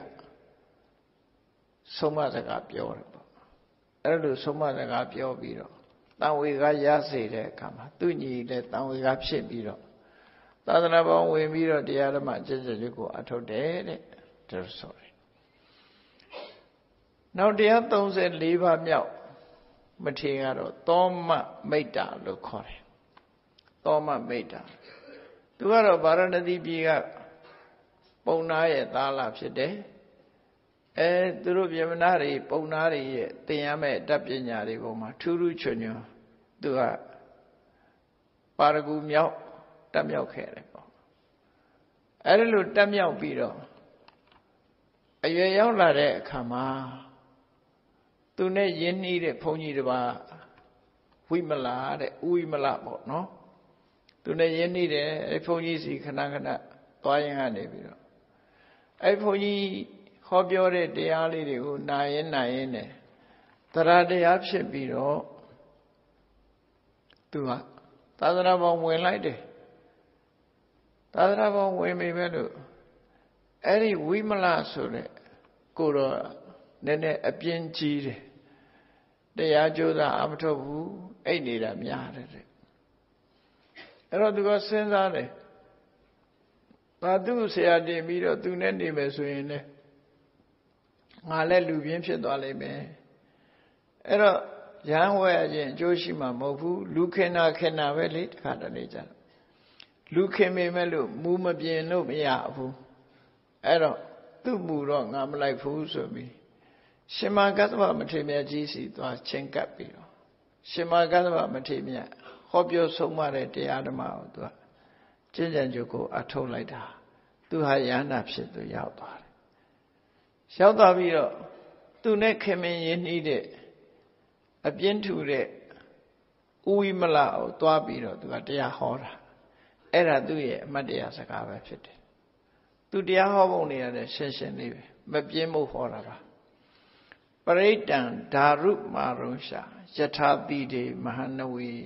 Speaker 1: ဆုံးမစကားပြောတယ်ပေါ့အဲ့လိုဆုံးမစကားပြောပြီးတော့တန်ဝေကရစေတဲ့အခါမှာသူညီလည်းတန်ဝေကဖြစ်ပြီးတော့သာသနာပေါင်းဝင်ပြီးတော့တရားဓမ္မကျင့်ကြံကိုအထုတ်တယ်တဲ့ဒါဆိုတယ်နောက်တရား34ပါးမြောက်မထေရကတော့သောမမိတ်တာလို့ခေါ်တယ်သောမမိတ်တာသူကတော့ဗာရဏသီပြည်ကပုံနာရဲ့သားလာဖြစ်တယ်သူတို့ပြမနာတွေပုံနာတွေရဲ့သင်ရမယ့်တတ်ပညာတွေပေါ်မှာထူးထူးချွန်ချွန်သူကပါရဂူမြောက်တက်မြောက်ခဲ့တယ်ပေါ့အဲ့ဒါလို့တက်မြောက်ပြီးတော့အရွယ်ရောက်လာတဲ့အခါမှာသူနဲ့ယဉ်နှီးတဲ့ဘုန်းကြီးတစ်ပါးဝိမလာတဲ့ဥဝိမလပေါ့နော်သူနဲ့ယဉ်နှီးတဲ့အဲ့ဘုန်းကြီးစီခဏခဏသွားရင်ကနေပြီးတော့အဲ့ဘုန်းကြီးဟောပြောတဲ့တရားလေးတွေကိုနာရင်နဲ့တရားတရားဖြစ်ပြီးတော့သူကသာသနာပေါင်းဝင်လိုက်တယ်သာသနာပေါင်းဝင်ပြီပဲလို့အဲ့ဒီဝိမလဆိုတဲ့ကိုတော့နည်းနည်းအပြင်းကြီးတယ်တရားကြိုးစားအမထုတ်ဘူးအိတ်နေတာများတယ်တဲ့အဲ့တော့သူကစဉ်းစားတယ်ဘာသူ့ဆရာတင်ပြီးတော့သူနဲ့နေမယ်ဆိုရင်လည်းငါလည်းလူပြင်းဖြစ်သွားလိမ့်မယ်အဲ့တော့ရဟန်းဝဲရခြင်းအကျိုးရှိမှာမဟုတ်ဘူးလူခင်နာပဲလေတခါတလေကြလူခင်မိမဲ့လို့မူမပြင်းလို့မရဘူးအဲ့တော့သူ့မူတော့ငါမလိုက်ဘူးဆိုပြီးရှင်မကသဗ္ဗမထေရမြတ်ကြီးစီသွားချင်းကပ်ပြီးတော့ရှင်မကသဗ္ဗမထေရမြတ်ဟောပြောဆုံးမတဲ့တရားဓမ္မကိုသူကကျင့်ကြံကြုတ်ကိုအထုတ်လိုက်တာသူဟာယန္တာဖြစ်သူရောက်သွားတယ်ရောက်သွားပြီးတော့သူနဲ့ခင်မင်ရင်းနှီးတဲ့အပြင်းထူတဲ့ဥဝိမလကိုသွားပြီးတော့သူကတရားဟောတာအဲ့ဒါသူ့ရဲ့အမတ်တရားစကားပဲဖြစ်တယ်သူတရားဟောပုံနေရတဲ့ရှင်းရှင်းလေးပဲမပြင်းမို့ဟောတာပါပရိတံဓာရုမာရုံရှာယထာတိတေမဟာနဝေ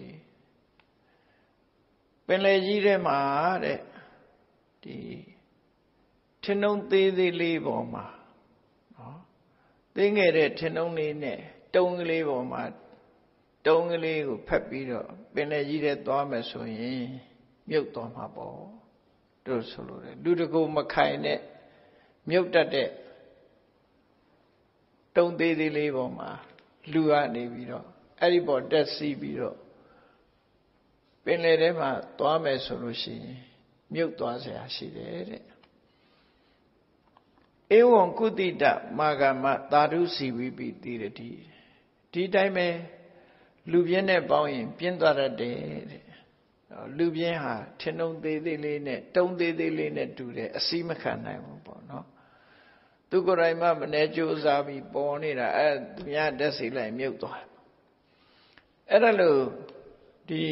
Speaker 1: ပင်လေကြီးထဲမှာတဲ့ဒီထင်းနှုံးသေးသေးလေးပေါ်မှာနော်သိငယ်တဲ့ထင်းနှုံးလေးနဲ့တုံးကလေးပေါ်မှာတုံးကလေးကိုဖက်ပြီးတော့ပင်လေကြီးထဲသွားမယ်ဆိုရင်မြုပ်သွားမှာပေါ့တို့ဆိုလို့တယ်လူတကူမခိုင်နဲ့မြုပ်တတ်တဲ့တုံးသေးသေးလေးပေါ်မှာလူကနေပြီးတော့အဲ့ဒီပေါ်တက်စီးပြီးတော့ပင်လေထဲမှာသွားမယ်ဆိုလို့ရှိရင်မြုပ်သွားเสียရှိတယ်တဲ့ဧဝံကုတိတမာဂမသာဓုစီဝိပိတိရတိဒီတိုင်းပဲလူပြင်းနဲ့ပေါင်းရင်ပြင်းသွားတတ်တယ်တဲ့လူပြင်းဟာထင်းတုံးသေးသေးလေးနဲ့တုံးသေးသေးလေးနဲ့တူတယ်အစီးမခံနိုင်ဘူးပေါ့နော်သူကိုယ်တိုင်မှမနေကြိုးစားပြီးပေါ်နေတာအဲ့သူများတက်စီလိုက်မြုပ်သွားအဲ့ဒါလို့ဒီ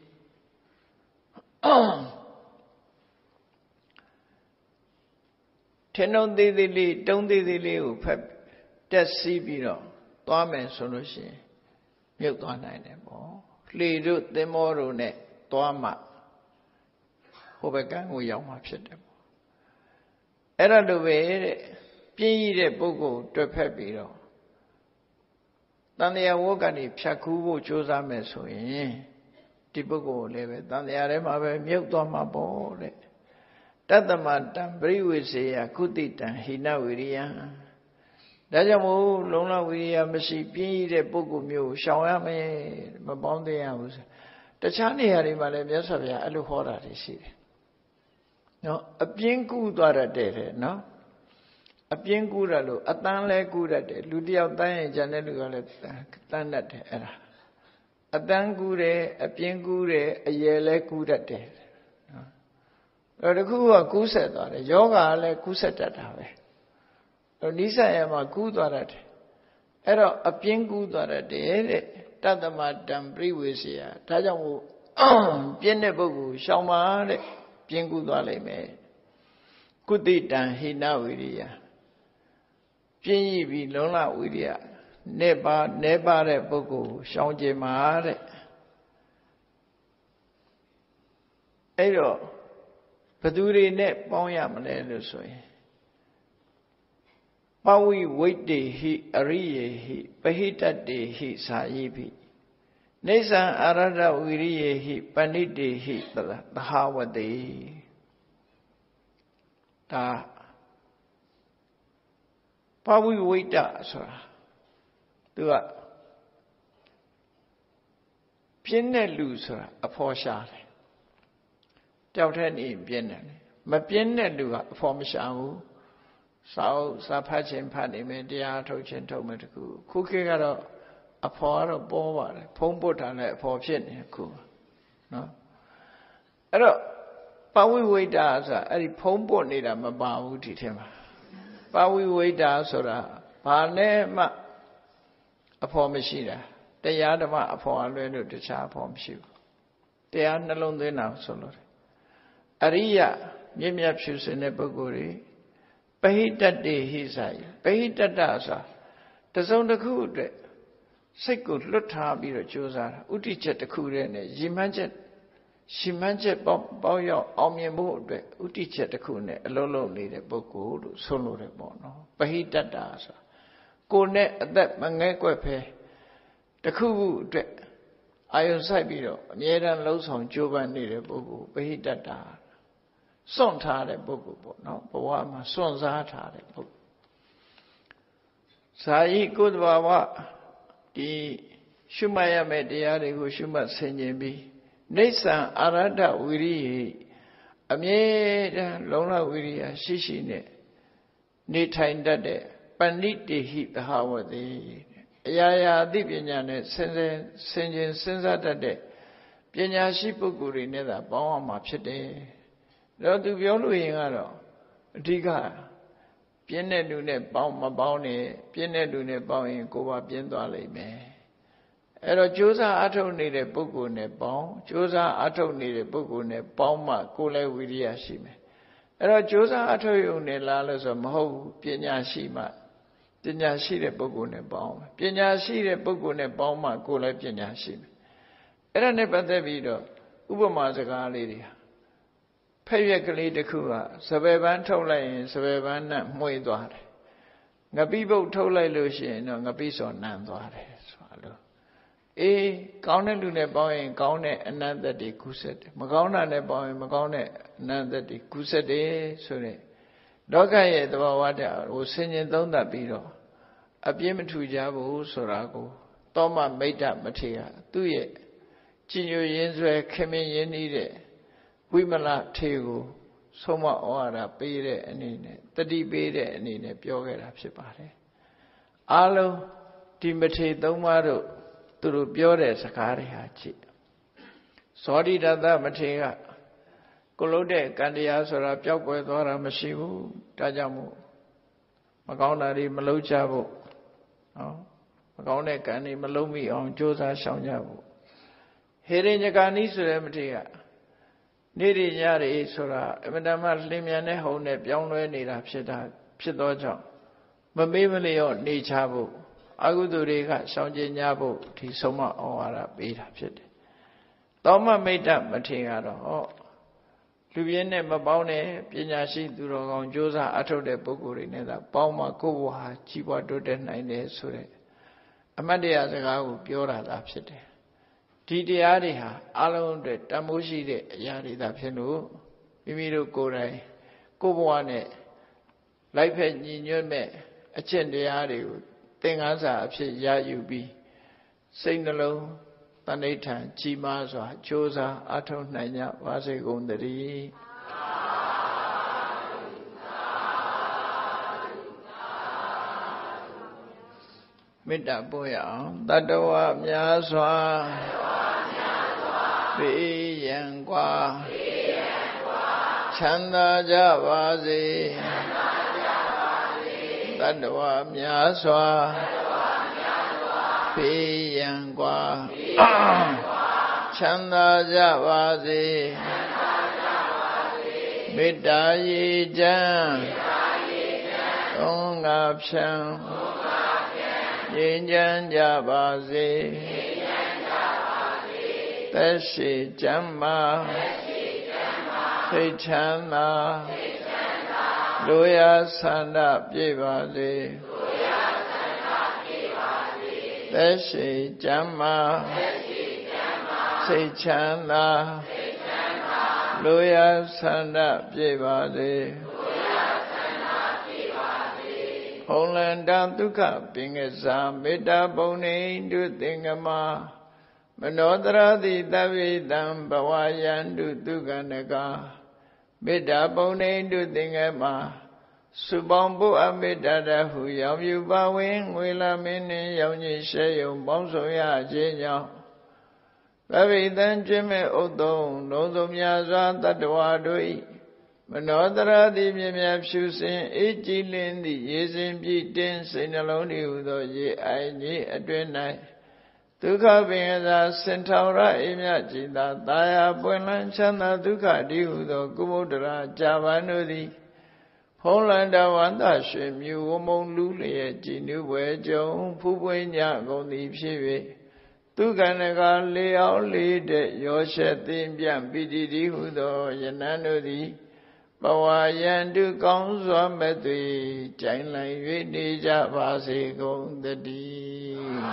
Speaker 1: ထင်းတုံးသေးသေးလေးတုံးသေးသေးလေးကိုဖက်တက်စီးပြီးတော့သွားမယ်ဆိုလို့ရှိရင်မြုပ်သွားနိုင်တယ်ပေါ့လှေတို့သင်္ဘောတို့နဲ့သွားမှဟိုဘက်ကန်းကိုရောက်မှဖြစ်တယ်ပေါ့အဲ့ဒါလိုပဲတဲ့ပြင်းရတဲ့ပုဂ္ဂိုလ်တွေ့ဖက်ပြီးတော့တန်တရားဝကနေဖြတ်ခူးဖို့ကြိုးစားမယ်ဆိုရင်ဒီပုဂ္ဂိုလ်လည်းပဲတန်တရားထဲမှာပဲမြုပ်သွားမှာပေါ့တဲ့တတ္တမတံပရိဝေစေယကုတိတံဟိနဝိရိယဒါကြောင့်မို့လုံလဝိရိယမရှိပြင်းရတဲ့ပုဂ္ဂိုလ်မျိုးရှောင်ရမယ်မပေါင်းသင်းရဘူးတခြားနေရာတွေမှာလည်းမြတ်စွာဘုရားအဲ့လိုဟောတာတွေရှိတယ်နော်အပြင်းကူးသွားတတ်တယ်နော်အပြင်းကူးရလို့အတန်းလဲကူးတတ်တယ်လူတယောက်တန်းရင်ကျန်တဲ့လူကလည်းတန်းတတ်တယ်အဲ့ဒါအတန်းကူးတယ်အပြင်းကူးတယ်အရယ်လဲကူးတတ်တယ်နော်တခုကကူးဆက်သွားတယ်ယောဂကလည်းကူးဆက်တတ်တာပဲနိစ္စယမှာကူးသွားတတ်တယ်အဲ့တော့အပြင်းကူးသွားတတ်တယ်တဲ့တတ္တမတံပရိဝေစီယဒါကြောင့်မို့ပြင်းတဲ့ပုဂ္ဂိုလ်ရှောင်ပါတဲ့ပြင်းကူးသွားလိမ့်မယ်ကုတိတံဟိနဝိရိယပြင်းရပြီးလုံလဝိရိယနေပါတဲ့ပုဂ္ဂိုလ်ရှောင်ကျင်ပါတဲ့အဲ့တော့ဘသူတွေနဲ့ပေါင်းရမလဲလို့ဆိုရင်ပဝိဝိတ္တေဟိအရိယေဟိပဟိတတေဟိသာယိပိနေသံအာရဒဝိရိယေဟိပဏိတေဟိသဟာဝတေဒါပဝိဝိတ္တဆိုတာသူကပြင်းတဲ့လူဆိုတာအဖော်ရှာတယ်တောက်တဲ့နေပြင်းတယ်မပြင်းတဲ့လူကအဖော်မရှာဘူးစာဖတ်ခြင်းဖတ်နေမယ်တရားထုတ်ခြင်းထုတ်မယ်တခုခုခေတ်ကတော့အဖော်ကတော့ပေါ်ပါတယ်ဖုံးပုတ်တာလည်းအဖော်ဖြစ်နေခုနော်အဲ့တော့ပဝိဝိတ္တဆိုတာအဲ့ဒီဖုံးပုတ်နေတာမပါဘူးဒီထဲမှာပဝိဝိတ္တဆိုတာဘာနဲ့မှအဖော်မရှိတာတရားဓမ္မအဖော်အလွဲလို့တခြားအဖော်မရှိဘူးတရားနှလုံးသွင်းတာဆိုလို့အရိယမြင့်မြတ်ဖြူစင်တဲ့ပုဂ္ဂိုလ်တွေပဟိတတေဟိစာယပဟိတတဆိုတာတစုံတစ်ခုအတွက်စိတ်ကိုလွတ်ထားပြီးတော့ကြိုးစားတာဥတီချက်တစ်ခုတည်းနဲ့ရည်မှန်းချက်ပေါက်ရောက်အောင်မြင်ဖို့အတွက်ဥတီချက်တစ်ခုနဲ့အလုံးလုံးနေတဲ့ပုဂ္ဂိုလ်လို့ဆိုလို့ရတယ်ပေါ့နော်ပဟိတတဆိုတာကိုယ်နဲ့အသက်မငဲကွက်ဖဲတခုခုအတွက်အာယုံဆိုင်ပြီးတော့အမြဲတမ်းလှုပ်ဆောင်ကြိုးပမ်းနေတဲ့ပုဂ္ဂိုလ်ပဟိတတစွန့်ထားတဲ့ပုဂ္ဂိုလ်ပေါ့နော်ဘဝမှာစွန့်စားထားတဲ့ပုဂ္ဂိုလ်ဇာယိကိုယ်တဘာဝဒီရှုမှတ်ရမယ့်တရားတွေကိုရှုမှတ်ဆင်ခြင်ပြီးနေသံအာရဒဝိရိယအမြဲတမ်းလုံလဝိရိယရှိနဲ့နေထိုင်တတ်တဲ့ပဏိတေဟိသဟာဝတိအရာရာအသိပညာနဲ့ဆင်ခြင်စဉ်းစားတတ်တဲ့ပညာရှိပုဂ္ဂိုလ်တွေနဲ့သာပေါင်းအောင်မှာဖြစ်တယ်တော့သူပြောလို့ရင်ကတော့အဓိကပြင်းတဲ့လူနဲ့မပေါင်းနဲ့ပြင်းတဲ့လူနဲ့ပေါင်းရင်ကိုယ်ပါပြင်းသွားလိမ့်မယ်အဲ့တော့ကြိုးစားအထုတ်နေတဲ့ပုဂ္ဂိုလ်နဲ့ပေါင်းကြိုးစားအထုတ်နေတဲ့ပုဂ္ဂိုလ်နဲ့ပေါင်းမှကိုယ်လည်းဝိရိယရှိမယ်အဲ့တော့ကြိုးစားအထုတ်ရုံနဲ့လားလို့ဆိုမဟုတ်ဘူးပညာရှိမှပညာရှိတဲ့ပုဂ္ဂိုလ်နဲ့ပေါင်းပညာရှိတဲ့ပုဂ္ဂိုလ်နဲ့ပေါင်းမှကိုယ်လည်းပညာရှိမယ်အဲ့ဒါနဲ့ပတ်သက်ပြီးတော့ဥပမာစကားလေးတွေဖက်ရွက်ကလေးတစ်ခုကစပယ်ပန်းထုတ်လိုက်ရင်စပယ်ပန်းနဲ့မှွေသွားတယ်ငပိပုတ်ထုတ်လိုက်လို့ရှိရင်တော့ငပိစော်နံသွားတယ်ဆိုတာလို့အေးကောင်းတဲ့လူနဲ့ပေါင်းရင်ကောင်းတဲ့အနန္တတ္တိကုသတယ်မကောင်းတာနဲ့ပေါင်းရင်မကောင်းတဲ့အနန္တတ္တိကုသတယ်ဆိုတဲ့လောကရဲ့သဘာဝတရားကိုဆင်ခြင်သုံးသပ်ပြီးတော့အပြင်းမထူကြဘူးဆိုတာကိုသောမမိတ်တမထေရသူ့ရဲ့ကြည်ညိုရင်းဆွဲခင်မင်းရင်းနှီးတဲ့ဝိမလထေကိုဆုံးမဩဝါဒပေးတဲ့အနေနဲ့တတိပေးတဲ့အနေနဲ့ပြောခဲ့တာဖြစ်ပါတယ်အားလုံးဒီမထေသုံးပါးတို့သူတို့ပြောတဲ့စကားတွေဟာကြည့်ဇောတိတတမထေကကိုလို့တဲ့ကံတရားဆိုတာပျောက်ကွယ်သွားတာမရှိဘူးဒါကြောင့်မို့မကောင်းတာတွေမလုပ်ကြဖို့နော်မကောင်းတဲ့ကံတွေမလုံးမိအောင်ကြိုးစားရှောင်ကြဖို့ဟေရိညကာနိဆိုတဲ့မထေကနေ့ရညတွေဆိုတာအမတမလင်းမြန်တဲ့ဟုံနဲ့ပြောင်းလဲနေတာဖြစ်သောကြောင့်မမေးမလျော့နေချဖို့အကုသိုလ်တွေကရှောင်ကျဉ်ကြဖို့ဒီဆုံးမဩဝါဒပေးတာဖြစ်တယ်။သောမမိတ်တမထေရကတော့လူပြင်းနဲ့မပေါင်းတဲ့ပညာရှိသူတော်ကောင်းကြိုးစားအထုတ်တဲ့ပုဂ္ဂိုလ်တွေနဲ့သာပေါင်းမှကိုယ်ဘဝကြီးပွားတိုးတက်နိုင်တယ်ဆိုတဲ့အမတ်တရားစကားကိုပြောတာသာဖြစ်တယ်ဒီတရားတွေဟာအလုံးအတွက်တန်ဖိုးရှိတဲ့အရာတွေသာဖြစ်လို့မိမိတို့ကိုယ်တိုင်ကိုယ်ဘဝနဲ့လိုက်ဖက်ညီညွတ်မဲ့အကျင့်တရားတွေကိုသင်္ကန်းစာအဖြစ်ရယူပြီးစိတ်နှလုံးတဏှိဋ္ဌံကြီးမားစွာကြိုးစားအထောက်နိုင်ကြပါစေကုန်သတည်းမေတ္တာပို့ရအောင်တတ္တဝများစွာဘေးရန်ကွာချမ်းသာကြပါစေတတ္တဝများစွာဘေးရန်ကွာချမ်းသာကြပါစေမေတ္တာရေချမ်းသုံးငါဖြံငြိမ်းချမ်းကြပါစေသက်ရှိကျမ်းမာစိတ်ချမ်းသာလူရဆန္ဒပြည့်ပါစေသက်ရှိကျမ်းမာစိတ်ချမ်းသာလူရဆန္ဒပြည့်ပါစေဟောလန္တဒုက္ခပင်ကစားမေတ္တာပုံနေတုသင်္ကမမနောတရတိတဗ္ဗေတံဘဝယန္တုဒုက္ခနကမေတ္တာပုံနေတုသင်္ကမစုပေါင်းဖို့အမေတ္တာတဟုရောင်ယူပါဝင်ငွေလာမင်းနှင့်ရောင်ကြီးရှဲယုံပေါင်းဆောင်ရခြင်းကြောင့်သဗ္ဗေတံကျင့်မဲ့ဥဒ္ဒုံလုံးစုံများစွာတတ္တဝါတို့၏မနောတရတိမြင်မြဖြူစင်အေးကြည်လင်းသည့်ရေစင်ပြည့်တင်းစိတ်နှလုံးတည်ဟုသောရေအိုင်ကြီးအတွင်၌ဒုက္ခပင်သာစင်ထောင်ရအိမ်မြကြည်သာတာယာပွင့်လန်းချမ်းသာဒုက္ခတည်ဟုသောကုမုဒ္ဒရာကြာပန်တို့သည်ဖုံးလန္တဝန္တရွှေမြူဝမုံလူလျက်ကြည်နုပွဲကြုံဖူးပွင့်ညကုန်သည်ဖြစ်၍ဒုက္ခနကလေအောင်လေးတဲ့ရောရှက်သိမ့်ပြပိတိတည်ဟုသောယနန်းတို့သည်ဘဝယန္တုကောင်းစွာမဲ့သွေကြိုင်လိုက်၍နေကြပါစေကုန်သတည်း